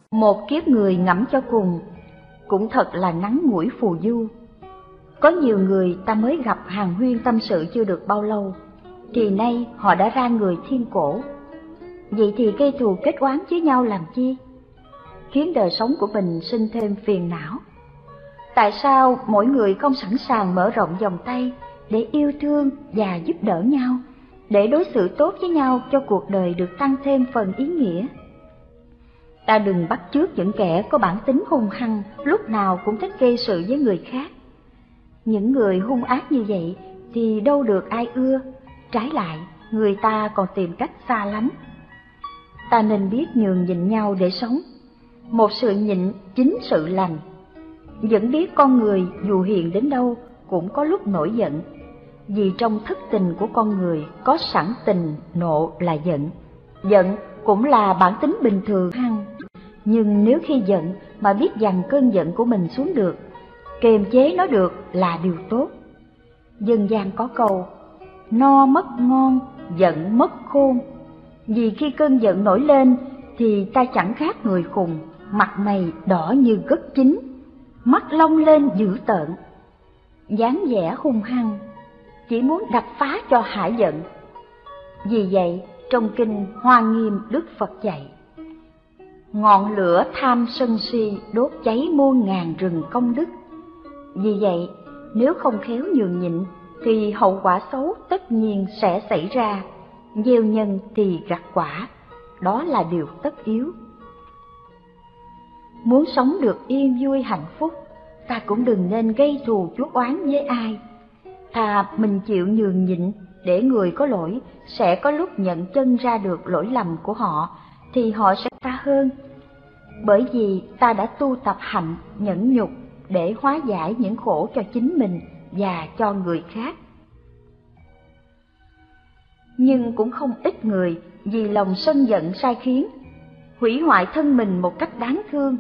Một kiếp người ngẫm cho cùng, cũng thật là ngắn ngủi phù du. Có nhiều người ta mới gặp hàn huyên tâm sự chưa được bao lâu, thì nay họ đã ra người thiên cổ. Vậy thì gây thù kết oán với nhau làm chi? Khiến đời sống của mình sinh thêm phiền não. Tại sao mỗi người không sẵn sàng mở rộng vòng tay để yêu thương và giúp đỡ nhau, để đối xử tốt với nhau cho cuộc đời được tăng thêm phần ý nghĩa? Ta đừng bắt chước những kẻ có bản tính hung hăng, lúc nào cũng thích gây sự với người khác. Những người hung ác như vậy thì đâu được ai ưa, trái lại người ta còn tìm cách xa lánh. Ta nên biết nhường nhịn nhau để sống. Một sự nhịn chính sự lành. Vẫn biết con người dù hiền đến đâu cũng có lúc nổi giận, vì trong thức tình của con người có sẵn tình nộ là giận. Giận cũng là bản tính bình thường hăng, nhưng nếu khi giận mà biết dằn cơn giận của mình xuống được, kiềm chế nó được là điều tốt. Dân gian có câu, no mất ngon, giận mất khôn. Vì khi cơn giận nổi lên thì ta chẳng khác người khùng, mặt mày đỏ như gất chín, mắt long lên dữ tợn, dáng vẻ hung hăng, chỉ muốn đập phá cho hả giận. Vì vậy trong kinh Hoa Nghiêm Đức Phật dạy, ngọn lửa tham sân si đốt cháy muôn ngàn rừng công đức. Vì vậy nếu không khéo nhường nhịn thì hậu quả xấu tất nhiên sẽ xảy ra, gieo nhân thì gặt quả, đó là điều tất yếu. Muốn sống được yên vui hạnh phúc, ta cũng đừng nên gây thù chuốc oán với ai. Thà mình chịu nhường nhịn để người có lỗi sẽ có lúc nhận chân ra được lỗi lầm của họ, thì họ sẽ xa hơn. Bởi vì ta đã tu tập hạnh nhẫn nhục để hóa giải những khổ cho chính mình và cho người khác. Nhưng cũng không ít người vì lòng sân giận sai khiến, hủy hoại thân mình một cách đáng thương.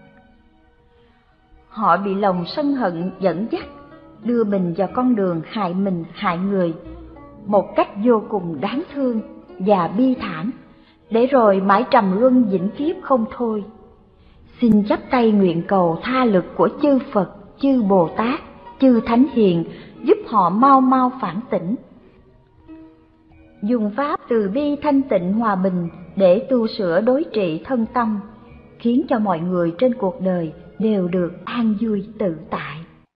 Họ bị lòng sân hận dẫn dắt, đưa mình vào con đường hại mình hại người, một cách vô cùng đáng thương và bi thảm, để rồi mãi trầm luân vĩnh kiếp không thôi. Xin chắp tay nguyện cầu tha lực của chư Phật, chư Bồ Tát, chư Thánh Hiền giúp họ mau mau phản tỉnh, dùng pháp từ bi thanh tịnh hòa bình để tu sửa đối trị thân tâm, khiến cho mọi người trên cuộc đời đều được an vui tự tại.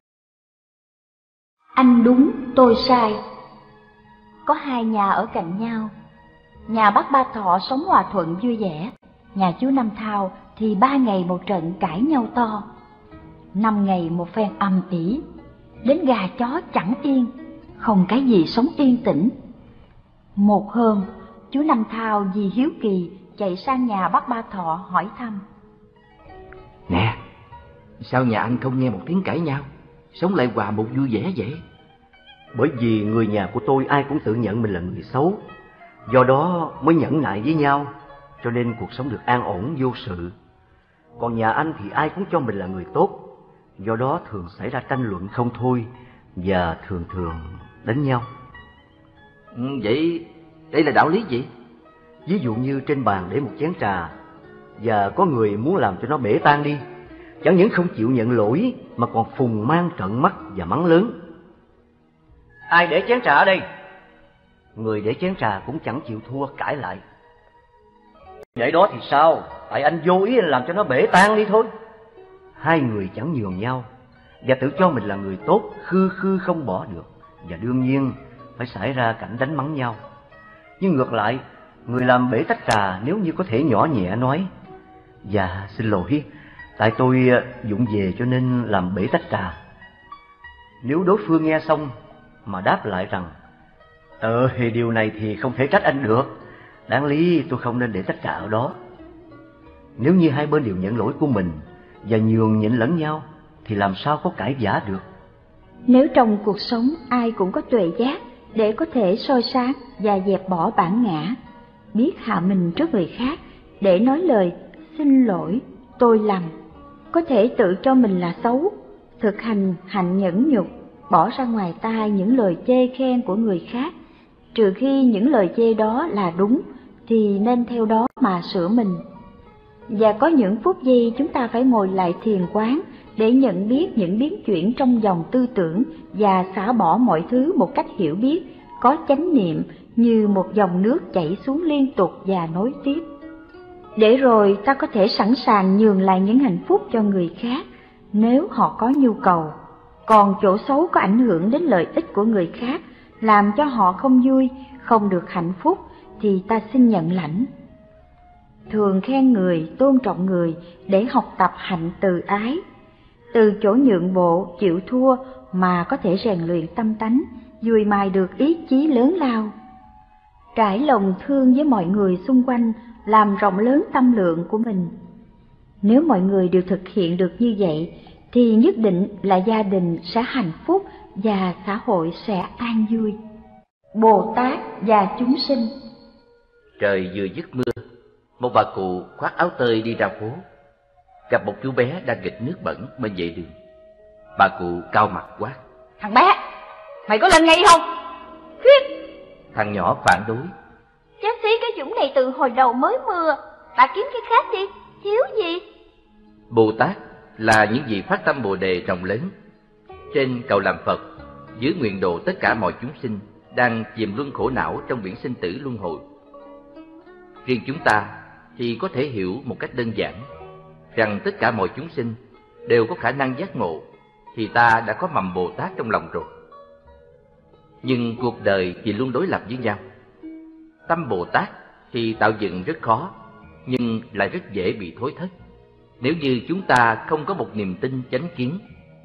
Anh đúng, tôi sai. Có hai nhà ở cạnh nhau. Nhà bác Ba Thọ sống hòa thuận vui vẻ, nhà chú Năm Thao thì 3 ngày một trận cãi nhau to, 5 ngày một phen ầm ĩ, đến gà chó chẳng yên, không cái gì sống yên tĩnh. Một hôm, chú Năm Thao vì hiếu kỳ chạy sang nhà bác Ba Thọ hỏi thăm. Nè, sao nhà anh không nghe một tiếng cãi nhau, sống lại hòa một vui vẻ vậy? Bởi vì người nhà của tôi ai cũng tự nhận mình là người xấu, do đó mới nhẫn nại với nhau, cho nên cuộc sống được an ổn vô sự. Còn nhà anh thì ai cũng cho mình là người tốt, do đó thường xảy ra tranh luận không thôi và thường thường đánh nhau. Vậy đây là đạo lý gì? Ví dụ như trên bàn để một chén trà và có người muốn làm cho nó bể tan đi, chẳng những không chịu nhận lỗi mà còn phùng mang trợn mắt và mắng lớn. Ai để chén trà ở đây? Người để chén trà cũng chẳng chịu thua cãi lại. Để đó thì sao? Tại anh vô ý anh làm cho nó bể tan đi thôi. Hai người chẳng nhường nhau và tự cho mình là người tốt, khư khư không bỏ được, và đương nhiên phải xảy ra cảnh đánh mắng nhau. Nhưng ngược lại, người làm bể tách trà nếu như có thể nhỏ nhẹ nói: Dạ xin lỗi, tại tôi vụng về cho nên làm bể tách trà. Nếu đối phương nghe xong mà đáp lại rằng: thì điều này thì không thể trách anh được, đáng lý tôi không nên để tách trà ở đó. Nếu như hai bên đều nhận lỗi của mình và nhường nhịn lẫn nhau thì làm sao có cãi vã được. Nếu trong cuộc sống ai cũng có tuệ giác để có thể soi sáng và dẹp bỏ bản ngã, biết hạ mình trước người khác để nói lời xin lỗi, tôi lầm, có thể tự cho mình là xấu, thực hành hạnh nhẫn nhục, bỏ ra ngoài tai những lời chê khen của người khác, trừ khi những lời chê đó là đúng thì nên theo đó mà sửa mình. Và có những phút giây chúng ta phải ngồi lại thiền quán để nhận biết những biến chuyển trong dòng tư tưởng và xả bỏ mọi thứ một cách hiểu biết, có chánh niệm như một dòng nước chảy xuống liên tục và nối tiếp. Để rồi ta có thể sẵn sàng nhường lại những hạnh phúc cho người khác nếu họ có nhu cầu. Còn chỗ xấu có ảnh hưởng đến lợi ích của người khác, làm cho họ không vui, không được hạnh phúc, thì ta xin nhận lãnh. Thường khen người, tôn trọng người để học tập hạnh từ ái. Từ chỗ nhượng bộ, chịu thua mà có thể rèn luyện tâm tánh, dùi mài được ý chí lớn lao. Trải lòng thương với mọi người xung quanh, làm rộng lớn tâm lượng của mình. Nếu mọi người đều thực hiện được như vậy, thì nhất định là gia đình sẽ hạnh phúc và xã hội sẽ an vui. Bồ Tát và chúng sinh. Trời vừa dứt mưa, một bà cụ khoác áo tơi đi ra phố, gặp một chú bé đang nghịch nước bẩn bên vệ đường. Bà cụ cau mặt quát: Thằng bé, mày có lên ngay không? Khiếp! Thằng nhỏ phản đối: Chát xí cái dũng này từ hồi đầu mới mưa, bà kiếm cái khác đi, thiếu gì? Bồ Tát là những vị phát tâm Bồ đề rộng lớn. Trên cầu làm Phật, giữ nguyện độ tất cả mọi chúng sinh đang chìm luân khổ não trong biển sinh tử luân hồi. Riêng chúng ta thì có thể hiểu một cách đơn giản rằng tất cả mọi chúng sinh đều có khả năng giác ngộ, thì ta đã có mầm Bồ Tát trong lòng rồi. Nhưng cuộc đời thì luôn đối lập với nhau. Tâm Bồ Tát thì tạo dựng rất khó, nhưng lại rất dễ bị thối thất nếu như chúng ta không có một niềm tin chánh kiến.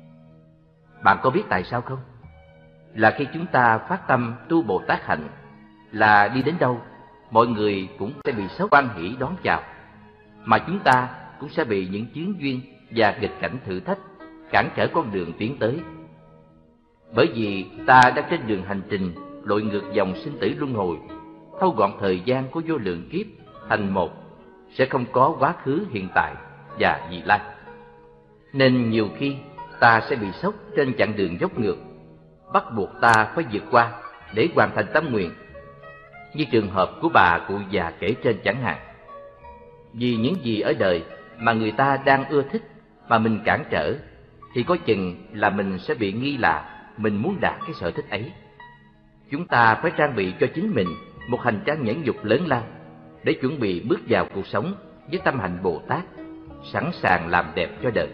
Bạn có biết tại sao không? Là khi chúng ta phát tâm tu Bồ Tát hạnh, là đi đến đâu mọi người cũng sẽ bị sốc hoan hỷ đón chào, mà chúng ta cũng sẽ bị những chướng duyên và nghịch cảnh thử thách cản trở con đường tiến tới. Bởi vì ta đang trên đường hành trình lội ngược dòng sinh tử luân hồi, thâu gọn thời gian của vô lượng kiếp thành một, sẽ không có quá khứ, hiện tại và vị lai. Nên nhiều khi ta sẽ bị sốc trên chặng đường dốc ngược, bắt buộc ta phải vượt qua để hoàn thành tâm nguyện. Như trường hợp của bà cụ già kể trên chẳng hạn. Vì những gì ở đời mà người ta đang ưa thích mà mình cản trở, thì có chừng là mình sẽ bị nghi là mình muốn đạt cái sở thích ấy. Chúng ta phải trang bị cho chính mình một hành trang nhẫn nhục lớn lao để chuẩn bị bước vào cuộc sống với tâm hạnh Bồ Tát, sẵn sàng làm đẹp cho đời.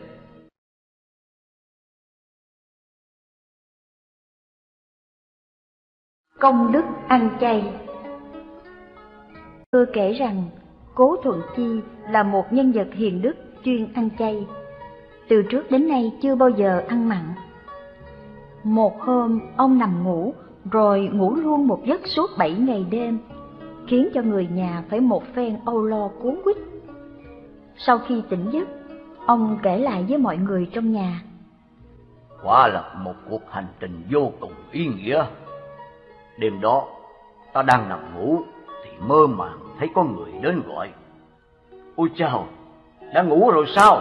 Công đức ăn chay. Tôi kể rằng Cố Thuận Chi là một nhân vật hiền đức chuyên ăn chay. Từ trước đến nay chưa bao giờ ăn mặn. Một hôm ông nằm ngủ, rồi ngủ luôn một giấc suốt 7 ngày đêm, khiến cho người nhà phải một phen âu lo cuống quýt. Sau khi tỉnh giấc, ông kể lại với mọi người trong nhà: Quả là một cuộc hành trình vô cùng ý nghĩa. Đêm đó, ta đang nằm ngủ thì mơ màng thấy có người đến gọi. Ôi chao, đã ngủ rồi sao?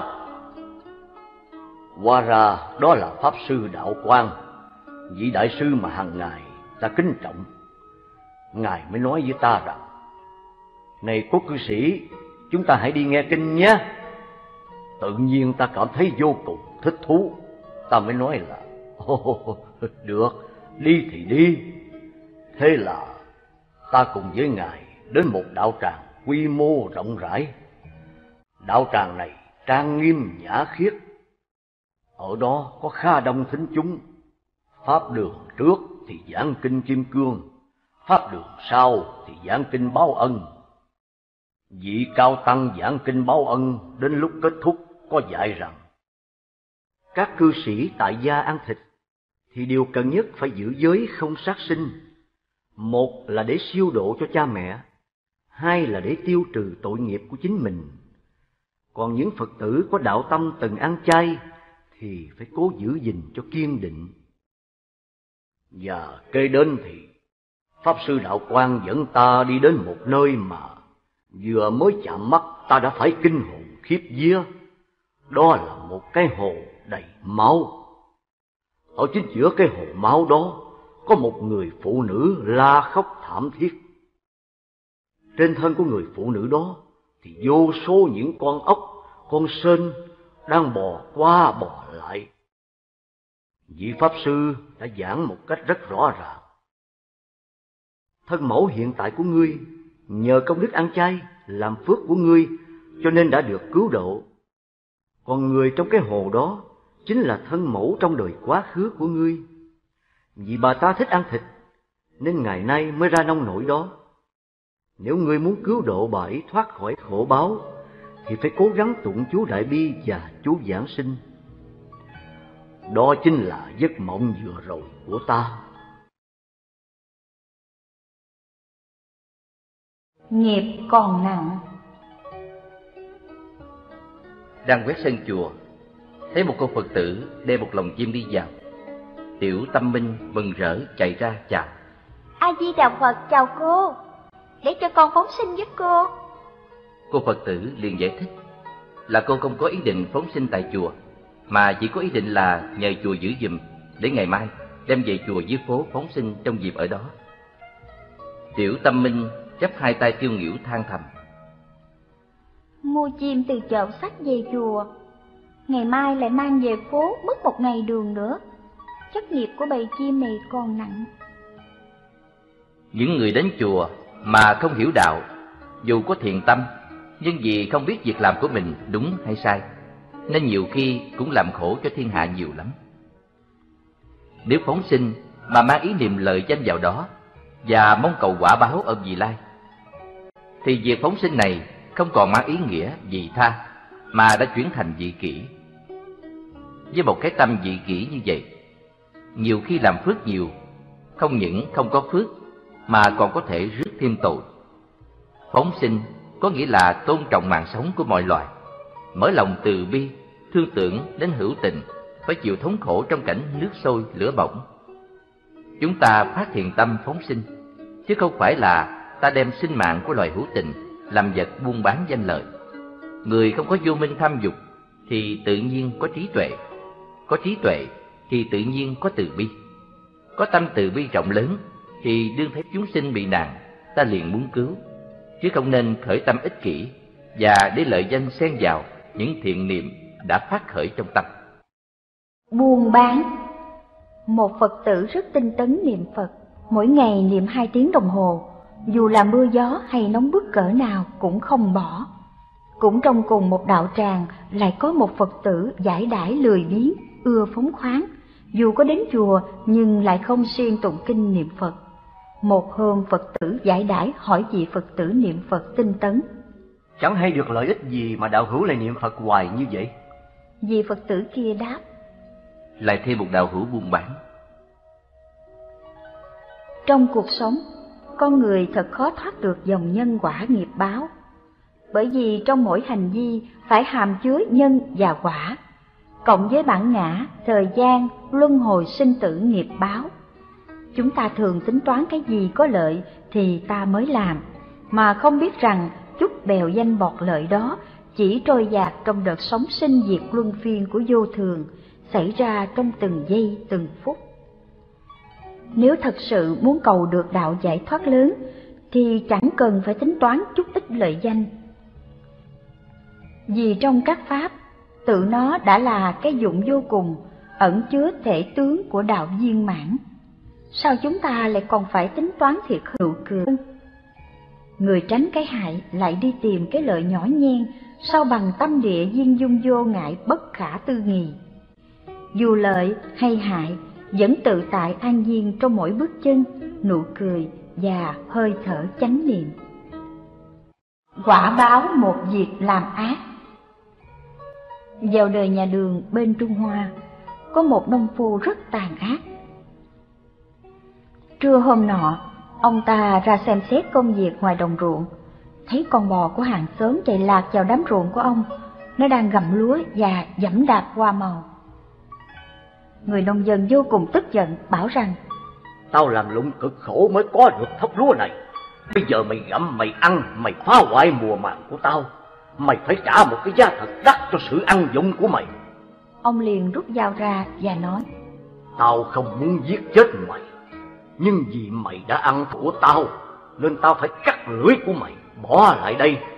Hóa ra đó là Pháp Sư Đạo Quang, vị đại sư mà hàng ngày ta kính trọng. Ngài mới nói với ta rằng: Này cố cư sĩ, chúng ta hãy đi nghe kinh nhé. Tự nhiên ta cảm thấy vô cùng thích thú. Ta mới nói là: Được, đi thì đi. Thế là ta cùng với Ngài đến một đạo tràng quy mô rộng rãi. Đạo tràng này trang nghiêm nhã khiết. Ở đó có khá đông thính chúng. Pháp đường trước thì giảng kinh Kim Cương, pháp đường sau thì giảng kinh Báo Ân. Vị cao tăng giảng kinh Báo Ân đến lúc kết thúc có dạy rằng: Các cư sĩ tại gia ăn thịt thì điều cần nhất phải giữ giới không sát sinh. Một là để siêu độ cho cha mẹ, hai là để tiêu trừ tội nghiệp của chính mình. Còn những Phật tử có đạo tâm từng ăn chay thì phải cố giữ gìn cho kiên định. Và kế đến thì Pháp Sư Đạo Quang dẫn ta đi đến một nơi mà vừa mới chạm mắt ta đã phải kinh hồn khiếp vía. Đó là một cái hồ đầy máu. Ở chính giữa cái hồ máu đó có một người phụ nữ la khóc thảm thiết. Trên thân của người phụ nữ đó thì vô số những con ốc, con sên đang bò qua bò lại. Vị Pháp Sư đã giảng một cách rất rõ ràng. Thân mẫu hiện tại của ngươi nhờ công đức ăn chay làm phước của ngươi cho nên đã được cứu độ. Còn người trong cái hồ đó chính là thân mẫu trong đời quá khứ của ngươi. Vì bà ta thích ăn thịt nên ngày nay mới ra nông nổi đó. Nếu ngươi muốn cứu độ bà ấy thoát khỏi khổ báo thì phải cố gắng tụng chú Đại Bi và chú Giảng Sinh. Đó chính là giấc mộng vừa rồi của ta. Nghiệp còn nặng. Đang quét sân chùa, thấy một cô Phật tử đem một lồng chim đi vào. Tiểu Tâm Minh mừng rỡ chạy ra chào. A Di Đà Phật, chào cô, để cho con phóng sinh giúp cô. Cô Phật tử liền giải thích là cô không có ý định phóng sinh tại chùa, mà chỉ có ý định là nhờ chùa giữ giùm để ngày mai đem về chùa dưới phố phóng sinh trong dịp ở đó. Tiểu Tâm Minh chắp hai tay tiêu nghỉu than thầm. Mua chim từ chợ sách về chùa, ngày mai lại mang về phố, mất một ngày đường nữa. Chất nghiệp của bầy chim này còn nặng. Những người đến chùa mà không hiểu đạo, dù có thiện tâm, nhưng vì không biết việc làm của mình đúng hay sai, nên nhiều khi cũng làm khổ cho thiên hạ nhiều lắm. Nếu phóng sinh mà mang ý niệm lợi danh vào đó và mong cầu quả báo ở vị lai, thì việc phóng sinh này không còn mang ý nghĩa vị tha, mà đã chuyển thành vị kỷ. Với một cái tâm vị kỷ như vậy, nhiều khi làm phước nhiều, không những không có phước mà còn có thể rước thêm tội. Phóng sinh có nghĩa là tôn trọng mạng sống của mọi loài, mở lòng từ bi, thương tưởng đến hữu tình, phải chịu thống khổ trong cảnh nước sôi lửa bỏng. Chúng ta phát thiện tâm phóng sinh, chứ không phải là ta đem sinh mạng của loài hữu tình làm vật buôn bán danh lợi. Người không có vô minh tham dục thì tự nhiên có trí tuệ thì tự nhiên có từ bi. Có tâm từ bi rộng lớn thì đương thấy chúng sinh bị nạn, ta liền muốn cứu, chứ không nên khởi tâm ích kỷ và để lợi danh xen vào những thiện niệm đã phát khởi trong tâm. Buôn bán. Một Phật tử rất tinh tấn niệm Phật, mỗi ngày niệm 2 tiếng đồng hồ, dù là mưa gió hay nóng bức cỡ nào cũng không bỏ. Cũng trong cùng một đạo tràng lại có một Phật tử giải đãi lười biếng, ưa phóng khoáng, dù có đến chùa nhưng lại không siêng tụng kinh niệm Phật. Một hôm Phật tử giải đãi hỏi vị Phật tử niệm Phật tinh tấn: Chẳng hay được lợi ích gì mà đạo hữu lại niệm Phật hoài như vậy? Vị Phật tử kia đáp: Lại thêm một đạo hữu buôn bán. Trong cuộc sống, con người thật khó thoát được dòng nhân quả nghiệp báo, bởi vì trong mỗi hành vi phải hàm chứa nhân và quả, cộng với bản ngã, thời gian, luân hồi sinh tử nghiệp báo. Chúng ta thường tính toán cái gì có lợi thì ta mới làm, mà không biết rằng chút bèo danh bọt lợi đó chỉ trôi dạt trong đợt sống sinh diệt luân phiên của vô thường, xảy ra trong từng giây từng phút. Nếu thật sự muốn cầu được đạo giải thoát lớn thì chẳng cần phải tính toán chút ít lợi danh. Vì trong các pháp, tự nó đã là cái dụng vô cùng, ẩn chứa thể tướng của đạo viên mãn. Sao chúng ta lại còn phải tính toán thiệt hữu cường? Người tránh cái hại lại đi tìm cái lợi nhỏ nhen, sao bằng tâm địa viên dung vô ngại bất khả tư nghì. Dù lợi hay hại, vẫn tự tại an nhiên trong mỗi bước chân, nụ cười và hơi thở chánh niệm. Quả báo một việc làm ác. Vào đời nhà Đường bên Trung Hoa, có một nông phu rất tàn ác. Trưa hôm nọ, ông ta ra xem xét công việc ngoài đồng ruộng, thấy con bò của hàng xóm chạy lạc vào đám ruộng của ông, nó đang gặm lúa và giẫm đạp hoa màu. Người nông dân vô cùng tức giận, bảo rằng: Tao làm lụng cực khổ mới có được thóc lúa này, bây giờ mày gặm mày ăn, mày phá hoại mùa màng của tao, mày phải trả một cái giá thật đắt cho sự ăn dụng của mày. Ông liền rút dao ra và nói: Tao không muốn giết chết mày, nhưng vì mày đã ăn của tao nên tao phải cắt lưỡi của mày bỏ lại đây,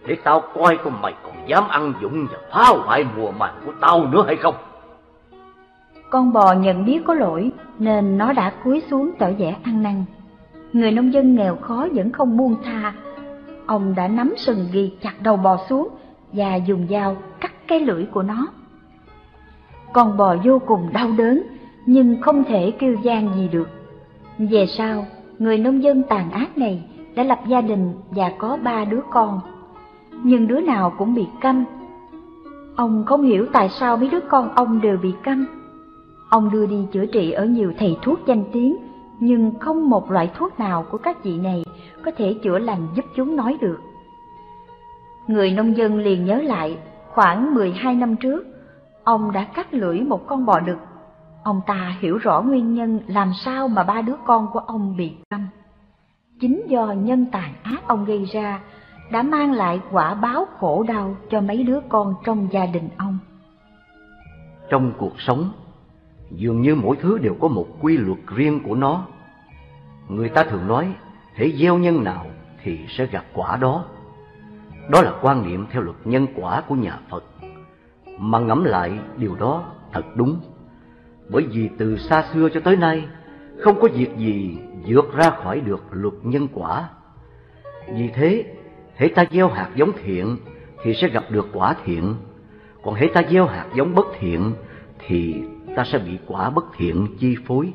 để tao coi con mày còn dám ăn dụng và phá hoại mùa màng của tao nữa hay không. Con bò nhận biết có lỗi nên nó đã cúi xuống tỏ vẻ ăn năn. Người nông dân nghèo khó vẫn không buông tha. Ông đã nắm sừng ghi chặt đầu bò xuống và dùng dao cắt cái lưỡi của nó. Con bò vô cùng đau đớn nhưng không thể kêu van gì được. Về sau, người nông dân tàn ác này đã lập gia đình và có 3 đứa con, nhưng đứa nào cũng bị câm. Ông không hiểu tại sao mấy đứa con ông đều bị câm. Ông đưa đi chữa trị ở nhiều thầy thuốc danh tiếng, nhưng không một loại thuốc nào của các vị này có thể chữa lành giúp chúng nói được. Người nông dân liền nhớ lại, khoảng 12 năm trước, ông đã cắt lưỡi một con bò đực. Ông ta hiểu rõ nguyên nhân làm sao mà 3 đứa con của ông bị câm. Chính do nhân tàn ác ông gây ra đã mang lại quả báo khổ đau cho mấy đứa con trong gia đình ông. Trong cuộc sống, dường như mỗi thứ đều có một quy luật riêng của nó. Người ta thường nói, hễ gieo nhân nào thì sẽ gặt quả đó. Đó là quan niệm theo luật nhân quả của nhà Phật. Mà ngẫm lại điều đó thật đúng. Bởi vì từ xa xưa cho tới nay, không có việc gì vượt ra khỏi được luật nhân quả. Vì thế, hễ ta gieo hạt giống thiện thì sẽ gặp được quả thiện. Còn hễ ta gieo hạt giống bất thiện thì ta sẽ bị quả bất thiện chi phối.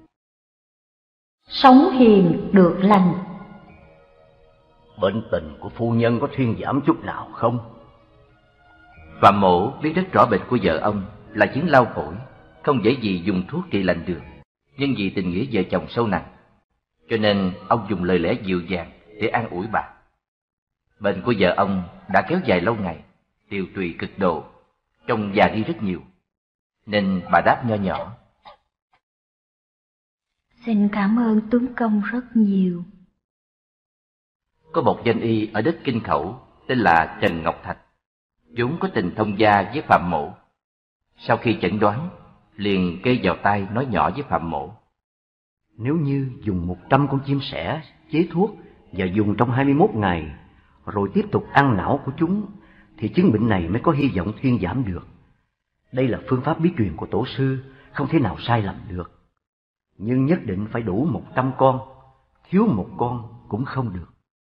Sống hiền được lành. Bệnh tình của phu nhân có thuyên giảm chút nào không? Phạm Mổ biết rất rõ bệnh của vợ ông là chứng lao phổi, không dễ gì dùng thuốc trị lành được. Nhưng vì tình nghĩa vợ chồng sâu nặng, cho nên ông dùng lời lẽ dịu dàng để an ủi bà. Bệnh của vợ ông đã kéo dài lâu ngày, tiều tụy cực độ, trông già đi rất nhiều, nên bà đáp nho nhỏ: Xin cảm ơn tướng công rất nhiều. Có một danh y ở đất Kinh Khẩu tên là Trần Ngọc Thạch, vốn có tình thông gia với Phạm Mổ. Sau khi chẩn đoán, liền kê vào tai nói nhỏ với Phạm Mổ: Nếu như dùng 100 con chim sẻ chế thuốc và dùng trong 21 ngày, rồi tiếp tục ăn não của chúng, thì chứng bệnh này mới có hy vọng thuyên giảm được. Đây là phương pháp bí truyền của tổ sư, không thể nào sai lầm được. Nhưng nhất định phải đủ 100 con, thiếu một con cũng không được.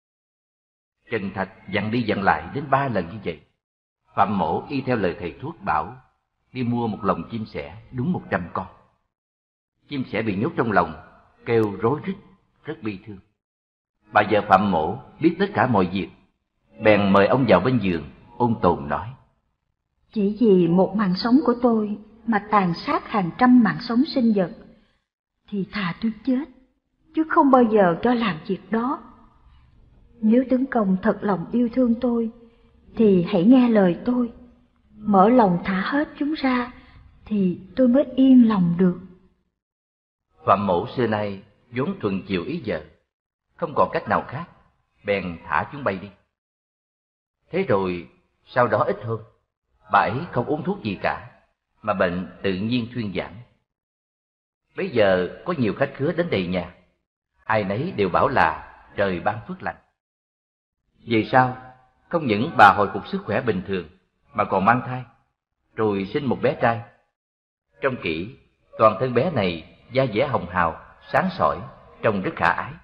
Trần Thạch dặn đi dặn lại đến 3 lần như vậy. Phạm Mổ y theo lời thầy thuốc bảo, đi mua một lồng chim sẻ đúng 100 con. Chim sẻ bị nhốt trong lồng, kêu rối rít, rất bi thương. Bà vợ Phạm Mổ biết tất cả mọi việc, bèn mời ông vào bên giường, ôn tồn nói: Chỉ vì một mạng sống của tôi mà tàn sát hàng trăm mạng sống sinh vật, thì thà tôi chết, chứ không bao giờ cho làm việc đó. Nếu tướng công thật lòng yêu thương tôi, thì hãy nghe lời tôi, mở lòng thả hết chúng ra, thì tôi mới yên lòng được. Phạm Mổ xưa nay vốn thuận chiều ý vợ, không còn cách nào khác, bèn thả chúng bay đi. Thế rồi sau đó ít hôm, bà ấy không uống thuốc gì cả, mà bệnh tự nhiên thuyên giảm. Bây giờ có nhiều khách khứa đến đầy nhà, ai nấy đều bảo là trời ban phước lành. Về sau, không những bà hồi phục sức khỏe bình thường, mà còn mang thai, rồi sinh một bé trai. Trông kỹ, toàn thân bé này da dẻ hồng hào, sáng sỏi, trông rất khả ái.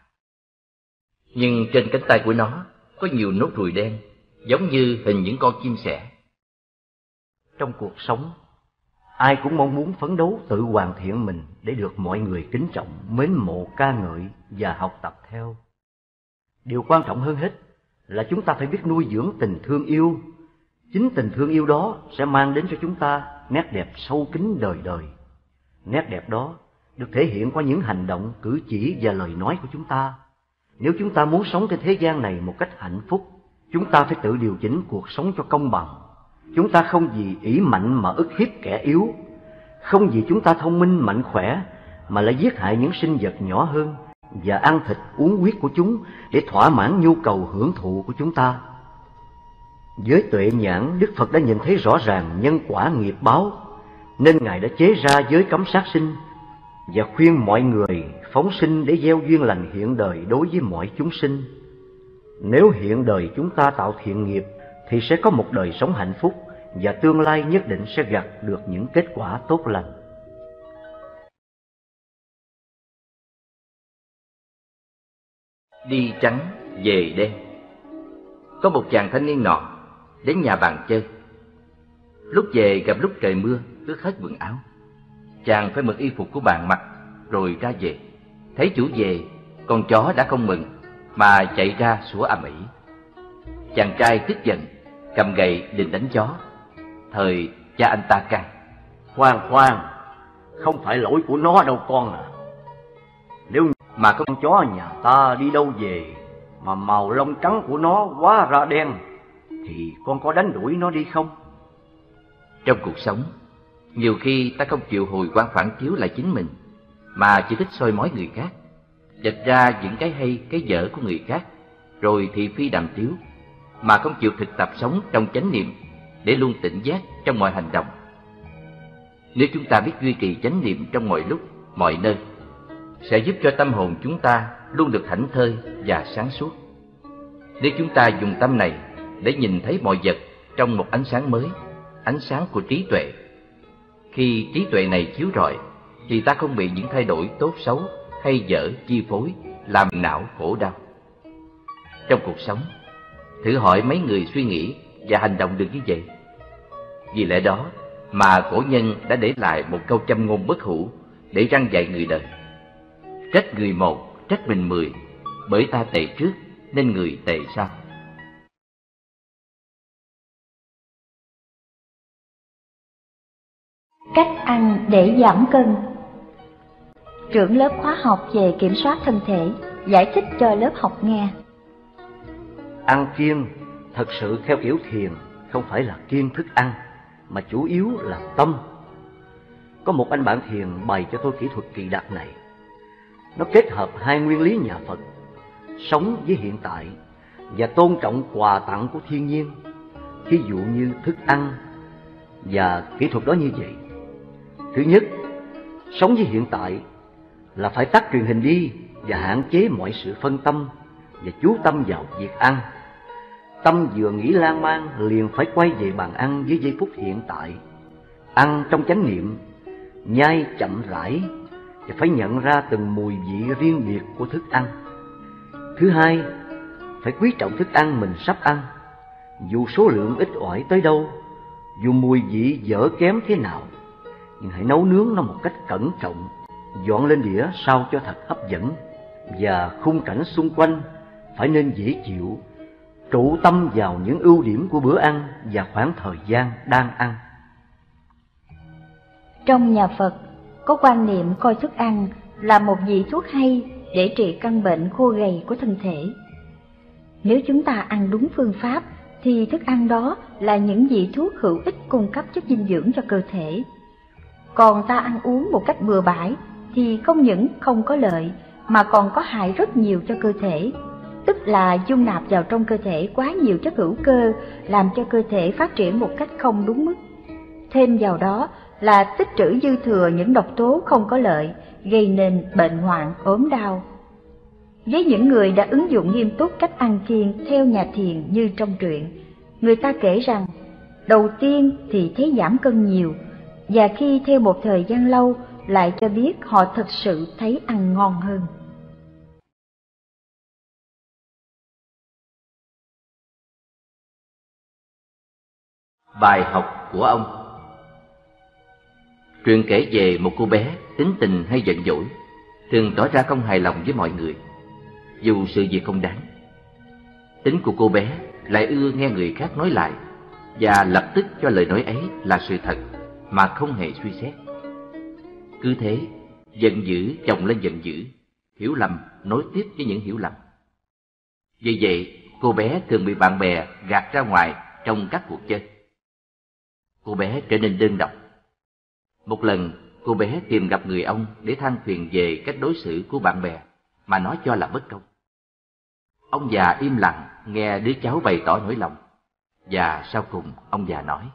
Nhưng trên cánh tay của nó có nhiều nốt ruồi đen, giống như hình những con chim sẻ. Trong cuộc sống, ai cũng mong muốn phấn đấu tự hoàn thiện mình để được mọi người kính trọng, mến mộ, ca ngợi và học tập theo. Điều quan trọng hơn hết là chúng ta phải biết nuôi dưỡng tình thương yêu. Chính tình thương yêu đó sẽ mang đến cho chúng ta nét đẹp sâu kín đời đời. Nét đẹp đó được thể hiện qua những hành động, cử chỉ và lời nói của chúng ta. Nếu chúng ta muốn sống trên thế gian này một cách hạnh phúc, chúng ta phải tự điều chỉnh cuộc sống cho công bằng. Chúng ta không vì ỷ mạnh mà ức hiếp kẻ yếu, không vì chúng ta thông minh mạnh khỏe mà lại giết hại những sinh vật nhỏ hơn và ăn thịt uống huyết của chúng để thỏa mãn nhu cầu hưởng thụ của chúng ta. Với tuệ nhãn, Đức Phật đã nhìn thấy rõ ràng nhân quả nghiệp báo, nên Ngài đã chế ra giới cấm sát sinh và khuyên mọi người phóng sinh để gieo duyên lành hiện đời đối với mọi chúng sinh. Nếu hiện đời chúng ta tạo thiện nghiệp thì sẽ có một đời sống hạnh phúc, và tương lai nhất định sẽ gặt được những kết quả tốt lành. Đi trắng về đen. Có một chàng thanh niên nọ đến nhà bạn chơi. Lúc về gặp lúc trời mưa, ướt hết quần áo. Chàng phải mượn y phục của bạn mặc rồi ra về. Thấy chủ về, con chó đã không mừng mà chạy ra sủa ầm ĩ. Chàng trai tức giận, cầm gậy định đánh chó. Thời cha anh ta can: Khoan, không phải lỗi của nó đâu con à. Nếu mà con chó nhà ta đi đâu về mà màu lông trắng của nó hóa ra đen thì con có đánh đuổi nó đi không? Trong cuộc sống, nhiều khi ta không chịu hồi quan phản chiếu lại chính mình, mà chỉ thích soi mói người khác, vạch ra những cái hay cái dở của người khác, rồi thị phi đàm tiếu, mà không chịu thực tập sống trong chánh niệm để luôn tỉnh giác trong mọi hành động. Nếu chúng ta biết duy trì chánh niệm trong mọi lúc, mọi nơi, sẽ giúp cho tâm hồn chúng ta luôn được thảnh thơi và sáng suốt. Nếu chúng ta dùng tâm này để nhìn thấy mọi vật trong một ánh sáng mới, ánh sáng của trí tuệ, khi trí tuệ này chiếu rọi thì ta không bị những thay đổi tốt xấu hay dở chi phối, làm não khổ đau. Trong cuộc sống, thử hỏi mấy người suy nghĩ và hành động được như vậy. Vì lẽ đó mà cổ nhân đã để lại một câu châm ngôn bất hủ để răn dạy người đời: trách người một, trách mình 10, bởi ta tệ trước nên người tệ sau. Cách ăn để giảm cân. Trưởng lớp khóa học về kiểm soát thân thể giải thích cho lớp học nghe. Ăn kiêng thật sự theo kiểu thiền không phải là kiêng thức ăn, mà chủ yếu là tâm. Có một anh bạn thiền bày cho tôi kỹ thuật kỳ đặc này. Nó kết hợp hai nguyên lý nhà Phật, sống với hiện tại và tôn trọng quà tặng của thiên nhiên, ví dụ như thức ăn, và kỹ thuật đó như vậy. Thứ nhất, sống với hiện tại là phải tắt truyền hình đi và hạn chế mọi sự phân tâm và chú tâm vào việc ăn. Tâm vừa nghĩ lan man liền phải quay về bàn ăn với giây phút hiện tại. Ăn trong chánh niệm, nhai chậm rãi và phải nhận ra từng mùi vị riêng biệt của thức ăn. Thứ hai, phải quý trọng thức ăn mình sắp ăn, dù số lượng ít ỏi tới đâu, dù mùi vị dở kém thế nào, nhưng hãy nấu nướng nó một cách cẩn trọng, dọn lên đĩa sao cho thật hấp dẫn, và khung cảnh xung quanh phải nên dễ chịu, trụ tâm vào những ưu điểm của bữa ăn và khoảng thời gian đang ăn. Trong nhà Phật có quan niệm coi thức ăn là một vị thuốc hay để trị căn bệnh khô gầy của thân thể. Nếu chúng ta ăn đúng phương pháp thì thức ăn đó là những vị thuốc hữu ích cung cấp chất dinh dưỡng cho cơ thể. Còn ta ăn uống một cách bừa bãi thì không những không có lợi mà còn có hại rất nhiều cho cơ thể, tức là dung nạp vào trong cơ thể quá nhiều chất hữu cơ, làm cho cơ thể phát triển một cách không đúng mức. Thêm vào đó là tích trữ dư thừa những độc tố không có lợi, gây nên bệnh hoạn, ốm đau. Với những người đã ứng dụng nghiêm túc cách ăn kiêng theo nhà thiền như trong truyện, người ta kể rằng đầu tiên thì thấy giảm cân nhiều, và khi theo một thời gian lâu lại cho biết họ thật sự thấy ăn ngon hơn. Bài học của ông. Truyện kể về một cô bé tính tình hay giận dỗi, thường tỏ ra không hài lòng với mọi người, dù sự việc không đáng. Tính của cô bé lại ưa nghe người khác nói lại, và lập tức cho lời nói ấy là sự thật mà không hề suy xét. Cứ thế, giận dữ chồng lên giận dữ, hiểu lầm nối tiếp với những hiểu lầm. Vì vậy, cô bé thường bị bạn bè gạt ra ngoài trong các cuộc chơi. Cô bé trở nên đơn độc. Một lần, cô bé tìm gặp người ông để than phiền về cách đối xử của bạn bè mà nó cho là bất công. Ông già im lặng nghe đứa cháu bày tỏ nỗi lòng, và sau cùng ông già nói: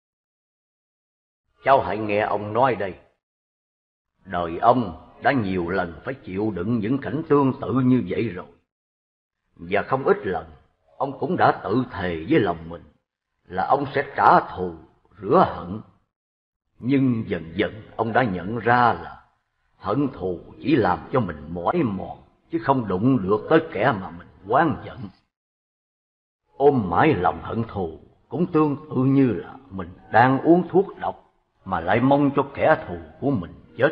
Cháu hãy nghe ông nói đây. Đời ông đã nhiều lần phải chịu đựng những cảnh tương tự như vậy rồi, và không ít lần ông cũng đã tự thề với lòng mình là ông sẽ trả thù, rửa hận. Nhưng dần dần ông đã nhận ra là hận thù chỉ làm cho mình mỏi mòn, chứ không đụng được tới kẻ mà mình oán giận. Ôm mãi lòng hận thù cũng tương tự như là mình đang uống thuốc độc mà lại mong cho kẻ thù của mình chết.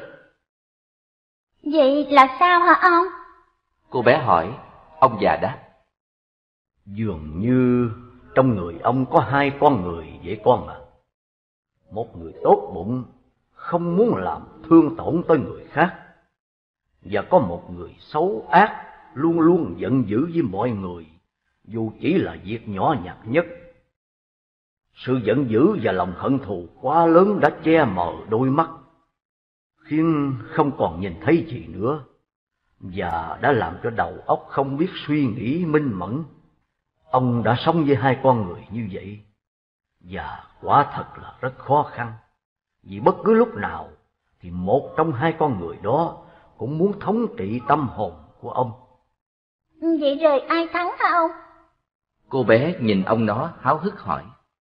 Vậy là sao hả ông? Cô bé hỏi, ông già đáp. Dường như trong người ông có hai con người vậy con à. Một người tốt bụng, không muốn làm thương tổn tới người khác. Và có một người xấu ác, luôn luôn giận dữ với mọi người, dù chỉ là việc nhỏ nhặt nhất. Sự giận dữ và lòng hận thù quá lớn đã che mờ đôi mắt, khiến không còn nhìn thấy gì nữa, và đã làm cho đầu óc không biết suy nghĩ minh mẫn. Ông đã sống với hai con người như vậy, và quả thật là rất khó khăn, vì bất cứ lúc nào thì một trong hai con người đó cũng muốn thống trị tâm hồn của ông. Vậy rồi ai thắng hả ông? Cô bé nhìn ông nó háo hức hỏi.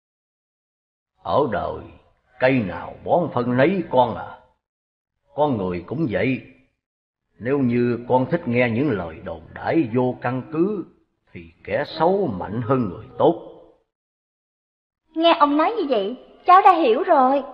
Ở đời, cây nào bón phân nấy con à. Con người cũng vậy. Nếu như con thích nghe những lời đồn đãi vô căn cứ, thì kẻ xấu mạnh hơn người tốt. Nghe ông nói như vậy, cháu đã hiểu rồi.